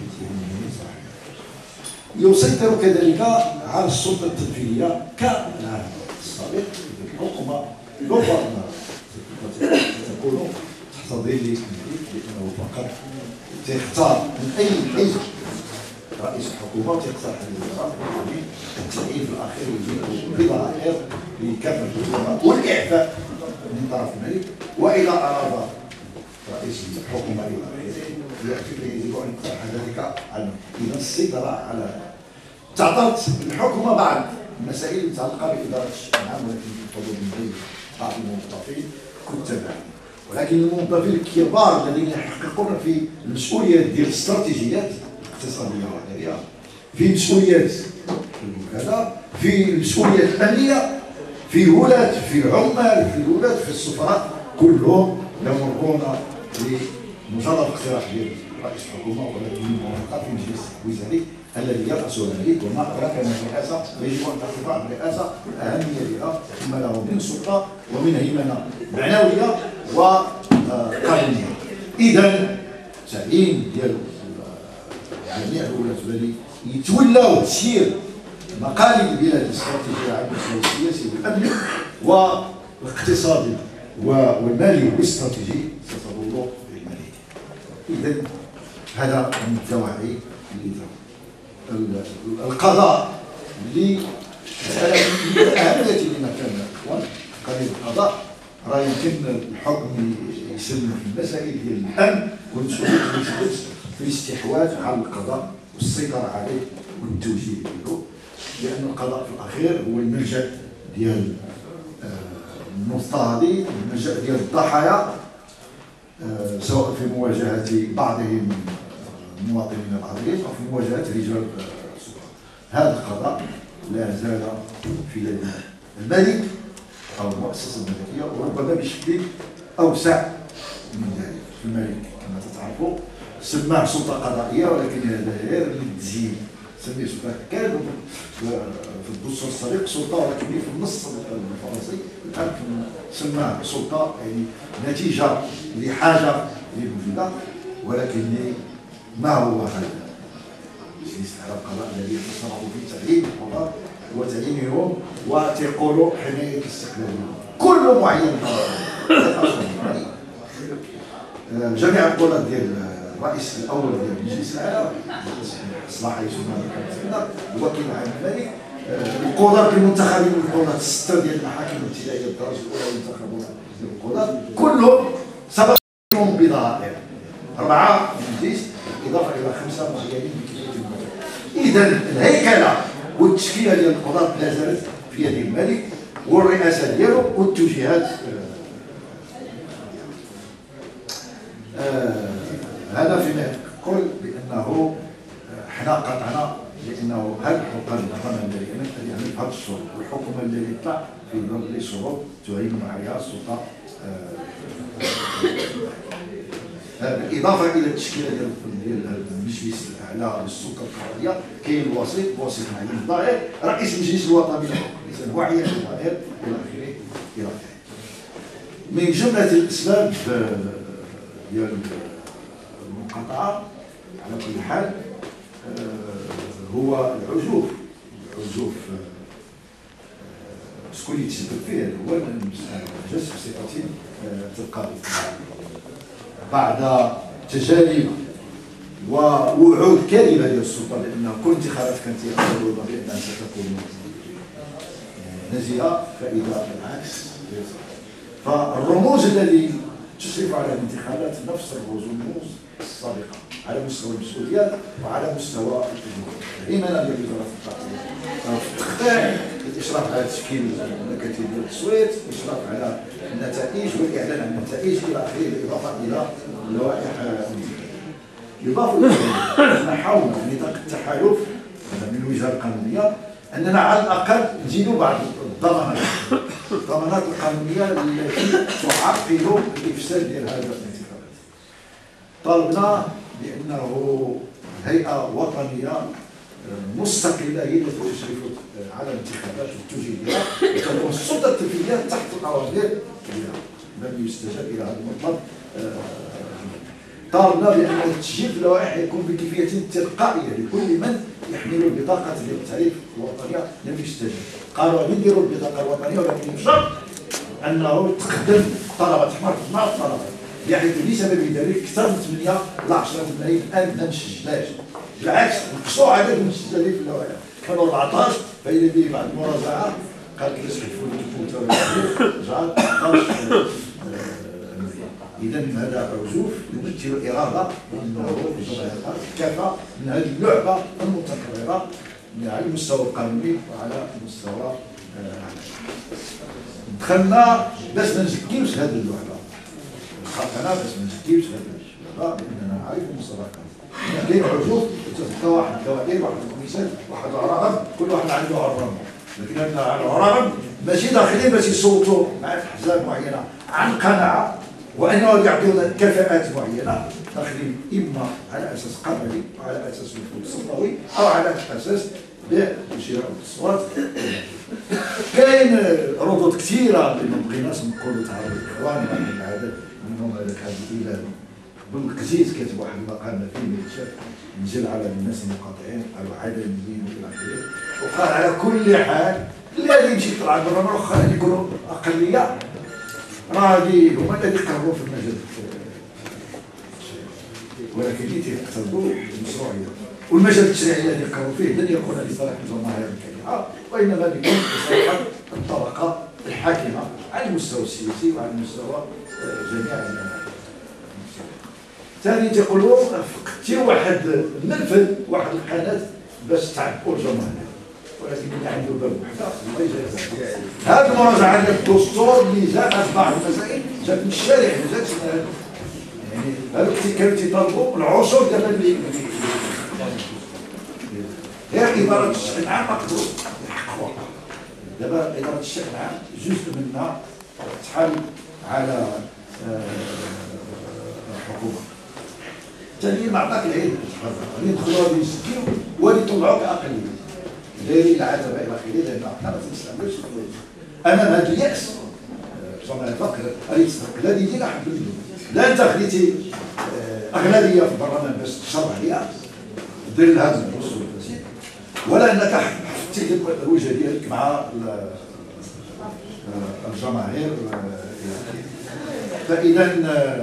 يسيطر كذلك على السلطه التنفيذيه كالعهد السابق، الحكومه الوفرنا تكون تحت ظل الملك لانه فقط تختار من اي حزب رئيس الحكومه وتختار الوزراء التعيين الاخير بضرائب لكافه الوزراء والاعفاء من طرف الملك، واذا اراد رئيس الحكومه الى اخره يجب ان يقترح ذلك على اذا السيطره على تعطت الحكومه بعض المسائل المتعلقه باداره الشؤون العامه ولكن الحضور من بين بعض الموظفين والتبعين، ولكن الموظفين الكبار الذين يحققون في المسؤوليات ديال الاستراتيجيات الاقتصاديه وغيرها، في مسؤوليات الوكاله، في المسؤوليات الامنيه، في الولاة، في العمال، في الولاة، في السفراء، كلهم يمرون بمجرد اقتراح ديال رئيس الحكومه ولكن موافقه في مجلس وزاري الذي يرأسه الملك، وما أدراك أن الرئاسة يجب أن تحتفظ بالرئاسة أهمية لها ثم له من سلطة ومن هيمنة معنوية وقانونية. إذا تعيين ديال جميع الولاة الذي يتولاو تسيير مقاليد البلاد الاستراتيجية على المستوى السياسي والأمني والاقتصادي والمالي والاستراتيجي ستظل في الملك. إذا هذا من الدواعي اللي القضاء اللي مسألة من الأهمية لنا كإخوان قضية القضاء، راه يمكن الحكم يسلم في المسائل ديال الأمن والشروط اللي تثبت في الاستحواذ على القضاء والسيطرة عليه والتوجيه ديالو، لأن القضاء في الأخير هو الملجأ ديال المضطهدين، الملجأ ديال الضحايا، سواء في مواجهة بعضهم المواطنين العاديين أو في مواجهة رجال السلطة. هذا القضاء لا زال في يد الملك أو المؤسسة الملكية، وربما بشكل أوسع من ذلك. الملك كما تعرفوا سماه سلطة قضائية، ولكن هذا غير للتزيين، سميه سلطة. كان في الدستور السابق سلطة، ولكن في النص الفرنسي الآن سماه سلطة، يعني نتيجة لحاجة موجودة. ولكن ما هو هذا المجلس على القضاء الذي يتصرف في تعيين القضاة وتعيينهم وتقولوا حماية الاستقلالية كل معين؟ جميع القضاة ديال الرئيس الاول ديال المجلس الاعلى اصلاح يسمى الوكيل العام الملك، القضاة المنتخبين من القضاة السته ديال المحاكم الابتدائيه الدرجه الاولى المنتخبون ديال القضاة كلهم سبقهم بضرائب 4 في المجلس اضافه الى 5 معينين بكفايه المدة. اذا الهيكله والتشكيله ديال القضاة لا زالت في يد الملك والرئاسه ديالو والتوجيهات. هذا فيما يقول بانه حنا قطعنا، لانه هذا الحكومه الذي يعني في هذا الشروط، والحكومه الذي يطلع في ظل شروط تعين عليها السلطه، بالاضافه الى التشكيله ديال المجلس الاعلى للسلطه القضائيه، كاين الوسيط معين الظاهر، رئيس المجلس الوطني للحكم، اذا وعي الظاهر الى اخره الى اخره. من جمله الاسباب ديال المقاطعه على كل حال هو العزوف شكون اللي يتسبب فيه؟ هو المجلس بصفه تلقائيه بعد تجارب ووعود كاذبه ديال السلطه، لان كل انتخابات كانت يعتبرون بانها ستكون نزيهه، فاذا بالعكس. فالرموز الذي تشرف على الانتخابات نفس الرموز السابقه على مستوى المسؤوليات وعلى مستوى الإيمانات ديال وزاره الداخليه، تختار الاشراف على تشكيل مكاتب ديال التصويت، الاشراف على النتائج والاعلان عن النتائج الى اخره، بالاضافه الى اللوائح. يضاف الى حاولنا في نطاق التحالف من الوجهه القانونيه اننا على الاقل نزيدوا بعض الضمانات القانونيه التي تعقد الافساد ديال هذه الانتخابات. طالبنا بانه هيئه وطنيه مستقله هي التي تشرف على الانتخابات والتوجيه ديالها، وتكون السلطه التنفيذيه تحت الاوامر ديالها. لم يستجاب الى هذا المطلب. طالبنا بان التسجيل في اللوائح يكون بكيفيه تلقائيه لكل من يحمل البطاقه ديال التعريف الوطنيه. لم يستجب، قالوا نديروا البطاقه الوطنيه، ولكن بشرط انه تقدم طلبه حمار مع الطلبه، بحيث بسبب ذلك اكثر من 8 ل 10 ملايين الان ما نسجلناش، بالعكس نقصوا عدد المسجلين في اللوائح، كانوا 14 فاذا به بعد المراجعه قال لك يسحبوا لك إذا هذا عزوف يمثل الإرادة أنه كفى من هذه اللعبة المتكررة على المستوى القانوني وعلى المستوى دخلنا باش ما نزكيوش هذه اللعبة، خاطرنا باش ما نزكيوش هذه اللعبة، لأننا نعرف المصطلحات. كاين عزوف تلقى واحد الدوائر، واحد الكوميسات، واحد العرائض، كل واحد عنده عرام، لكن هذا العرائض ماشي داخلين باش يصوتوا مع أحزاب معينة عن قناعة وانه يعطيونا كفاءات معينه، داخلين اما على اساس قبلي وعلى اساس نفوذ سلطوي او على اساس بيع وشراء الاصوات. كاين ردود كثيره اللي ما بغيناش نقولوا تعرض الاخوان، لكن العدد منهم هذاك الى بالقزيز كاتب واحد المقال ما فيه ما يتشاف، نزل على الناس المقاطعين على عدميين والى اخره، وقال على كل حال الذي يمشي يطلع برا الاخر اللي يكونوا اقليه راهي هما الذي قرروا في المجال، ولكن اللي تيقتضوا المشروعيه. والمجال التشريعي الذي يقرر فيه لن يكون لصالح الجماهير الكبيره، وانما ليكون لصالح الطبقه الحاكمه على المستوى السياسي وعلى المستوى جميع المستويات. ثاني تيقولوا فقدتي واحد المنفذ، واحد القناه باش تعبوا الجماهير، ولكن اللي عنده باب وحده الله يجازيه. هذه المراجعه ديال الدستور اللي جاءت بعض المسائل جات من الشارع، ما جاتش من يعني هذوك اللي كانوا تيطالبوا العصور دابا اللي غير اداره الشأن العام ما قدروش يحققوها. دابا اداره الشأن العام جزء منها تحال على الحكومه. ثانيا نعطيك العيد اللي يدخلوا غادي يسكيو واللي يطلعوا كاقليه دايرين العتبه الى اخره، لان حنا ما تنستعملوش امام هذا الياس. زعما الفقر الذي دينا حب الدنيا، لا انت خديتي اغلبيه في البرلمان باش تشرب عليها دير لها الرسوم الفاسد، ولا انك حفتي الوجهه ديالك مع الجماهير. فاذا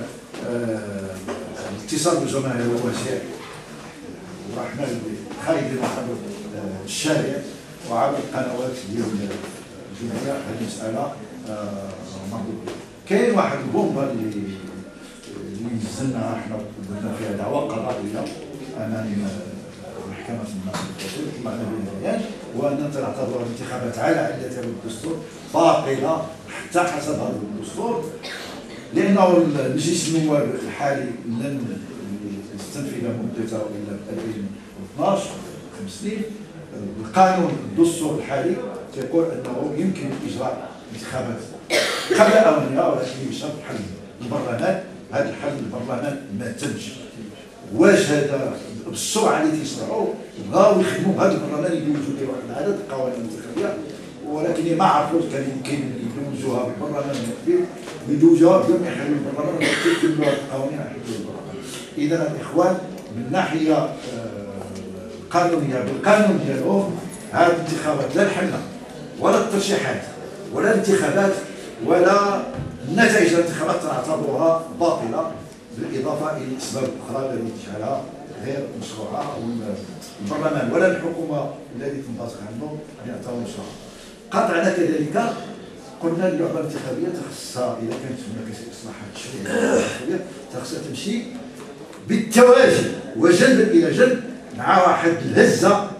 الاتصال بالجماهير هو شيء، ورحنا خارجين على الشارع وعلى القنوات ديال الجمهوريه. هذه المساله مربوطه. كاين واحد البومبا اللي نزلناها حنا درنا فيها دعوى قضائيه امام محكمه النقد الدستوري، طلعنا بها بيان وان تعتبر الانتخابات على عدتها بالدستور باطله حتى حسب هذا الدستور، لانه مجلس النواب الحالي لن يستنفذ مدته الا 2012 5 سنين. القانون الدستور الحالي تيقول انه يمكن اجراء انتخابات قبل اوانها، ولكن بشرط حل البرلمان. هذا الحل البرلمان ما تمش. واش هذا بالسرعه اللي تيصنعوا بغاو يخدموا بهذا البرلمان يدوزوا به واحد العدد القوانين الانتخابيه، ولكن ما عرفوش كان يمكن يدوزوها بالبرلمان كبير ويدوزوها بدون ما يخلوا البرلمان يكتبوا القوانين على حدود البرلمان. اذا الاخوان من ناحيه القانونيه بالقانون ديالهم هذه الانتخابات لا الحل ولا الترشيحات ولا الانتخابات ولا النتائج الانتخابات تعتبرها باطله، بالاضافه الى الاسباب الاخرى التي تجعلها غير مشروعه، والبرلمان ولا الحكومه التي تنبثق عنه يعتبر مشروعا. قطعنا كذلك قلنا اللعبه الانتخابيه تخصها اذا كانت هناك اصلاحات تشريعيه تخصها تمشي بالتوازي وجنبا الى جنب مع واحد الهزه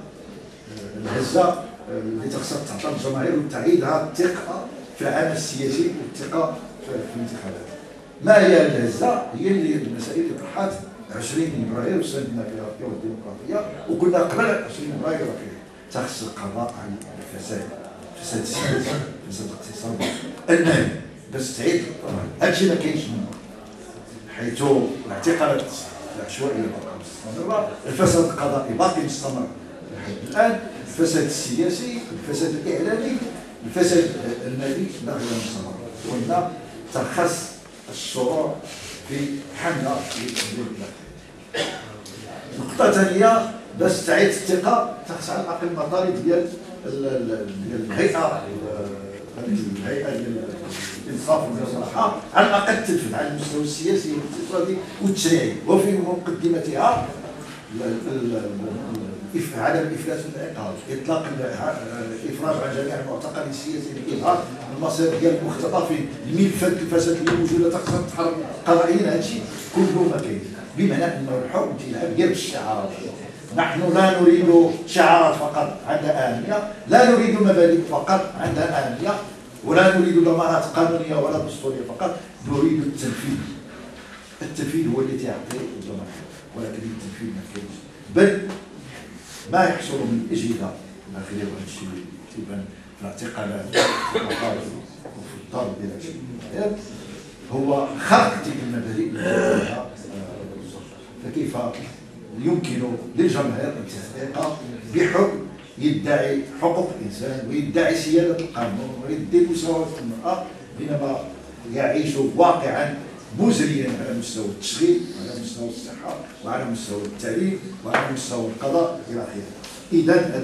اللي تخصها تعطى الجماهير وتعيدها الثقه في العمل السياسي والثقه في الانتخابات. ما هي الهزه؟ هي اللي المسائل اللي طرحت 20 فبراير وساندنا فيها القوى الديمقراطيه، وكنا قبل 20 فبراير تخص القضاء على الفساد، فساد السياسي، فساد الاقتصادي، المالي، بس تعيد هادشي ما كاينش منه، حيث الاعتقالات العشوائيه باقا مستمره، الفساد القضائي باقي مستمر لحد الان، الفساد السياسي، الفساد الاعلامي، الفساد المالي باقي مستمر. قلنا ترخص الشروع في حمله لتحديد البلاد. نقطه ثانيه باش تعيد الثقه تخص على الاقل المطالب ديال الهيئه ديال الانصاف والمصالحه على الاقل تنفذ على المستوى السياسي والاقتصادي والتشريعي، وفي مقدمتها عدم الافلاس من العقاب، اطلاق الافراج عن جميع المعتقلين السياسيين لاظهار المصير ديال المختطفين، الملفات الفساد اللي موجوده تقصد تحرر قضائيا. هادشي كله ما كاين، بمعنى انه الحكم تيلعب غير بالشعارات. نحن لا نريد شعارات فقط عندها اهميه، لا نريد مبادئ فقط عندها اهميه، ولا نريد ضمانات قانونيه ولا دستوريه فقط، نريد التنفيذ. التنفيذ هو اللي تعطي الضمانات، ولكن التنفيذ ما كاينش، بل ما يحصل من اجهزه داخليه. وهذا الشيء تيبان في الاعتقالات وفي الضرب ديال الشيء هو خرق تلك المبادئ. فكيف يمكن للجماهير التصديق بحكم يدعي حقوق الانسان ويدعي سياده القانون ويدعي مساواه المراه، بينما يعيش واقعا مزريا على مستوى التشغيل وعلى مستوى الصحه وعلى مستوى التعليم وعلى مستوى القضاء الى اخره. اذا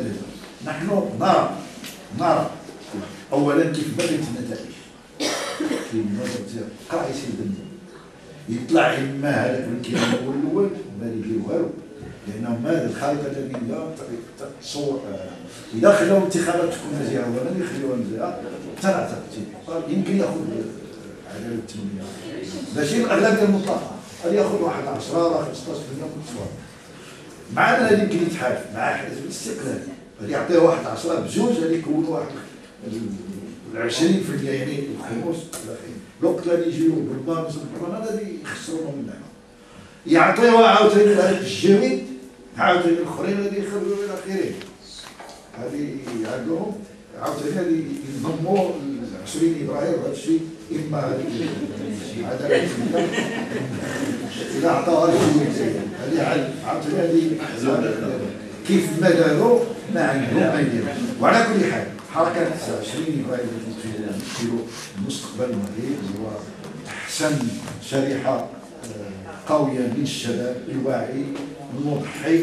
نرى اولا كيف بدات النتائج، كاين نظره قراءه سيد يطلع اما هذاك اللي كان هو الاول ما يدير والو، لانهم هذه الخارطه اللبنيه تصور اذا خلاو الانتخابات تكون نزيهه ولا يخليوها نزيهه تنعتقد يمكن ياخذ عداله التنميه ماشي الاغلبيه المطلقه، غادي ياخذ واحد 10 ولا 15% كل شهر. مع ان هذا يمكن يتحالف مع حزب الاستقلال، غادي يعطيه واحد 10 بجوج، غادي يكونوا واحد 20% يعني الخمس الى اخره. الوقت غادي يجيو بالبان البرلمان غادي يخسروهم من هنا، يعطيوها عاوتاني لهذاك الجويد، عاوتاني الاخرين غادي يخرجوا الى اخره. هذه عندهم عاوتاني غادي ينضموا 20 فبراير وهذا الشيء اما عداله اذا عطاوها الجويد هذه عاوتاني هذه كيف ما داروا ما عندهم ما يديروا. وعلى كل حال حركه 20 فبراير التي تمثل مستقبل المغرب هو احسن شريحه قويه من الشباب الواعي المضحي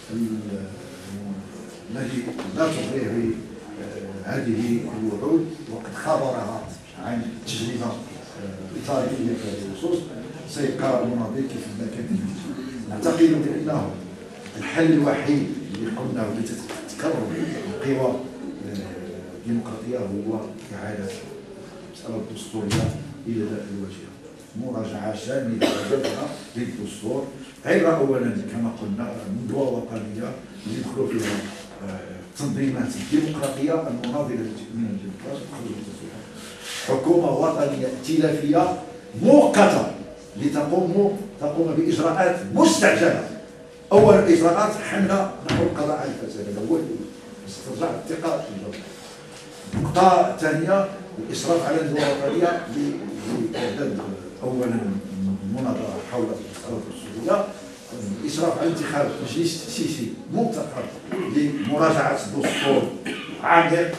الذي لا تغريه هذه الوعود، وقد خبرها عن تجربه تاريخيه في هذه الخصوص سيبقى المناضل كيف ما كان. نعتقد بانه الحل الوحيد اللي قلنا واللي تتكرر القوى الديمقراطيه هو اعاده المساله الدستوريه الى الواجهه، مراجعه شامله للدستور، غير اولا كما قلنا ندوه وطنيه يدخلوا فيها التنظيمات الديمقراطيه المناضله من الديمقراطيه، حكومه وطنيه ائتلافيه مؤقته لتقوم باجراءات مستعجله. اول الاجراءات حمله نحو القضاء على الفساد، هذا هو استرجاع الثقه في الجو. النقطه الثانيه الاشراف على الندوه الوطنيه لاعداد اولا المناظره حول المساله الدستوريه، الاشراف على انتخاب مجلس تاسيسي منتخب لمراجعه الدستور عامر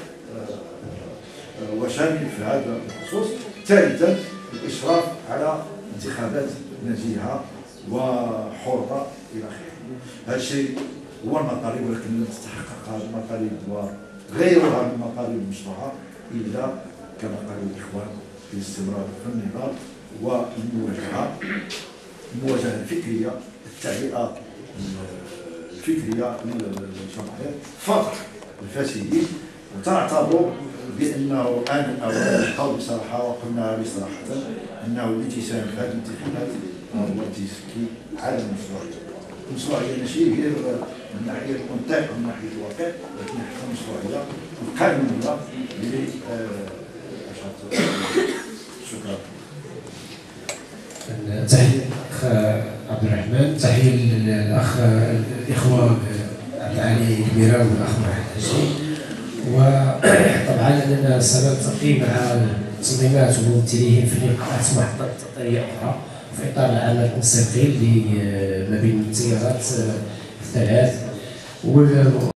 وشامل في هذا الخصوص. ثالثا الاشراف على انتخابات نزيهه وحره الى اخره. هذا الشيء هو المطالب، ولكن لن تتحقق هذه المطالب وغيرها من المطالب المشروعه الا كما قالوا الاخوان بالاستمرار في النضال والمواجهه، المواجهه الفكريه، التعبئه الفكريه للجماهير، فتح الفاسدين. وتعتبر بانه ان الاوان القول بصراحه، وقلنا بصراحه انه الالتزام في هذه الانتخابات هو تزكي على المشروعيه. المشروعيه ماشي غير من ناحيه المنطق ومن ناحيه الواقع، ولكن حتى المشروعيه القانونيه اللي شكرا. تحيه الاخ عبد الرحمن، تحيه للاخ الاخوه عبد العالي كبيره والاخ محمد حجي. وطبعا اننا سنلتقي مع التنظيمات وممثليهم في لقاءات محطه تطبيقيه اخرى في اطار العمل المستقل ما بين التيارات الثلاث.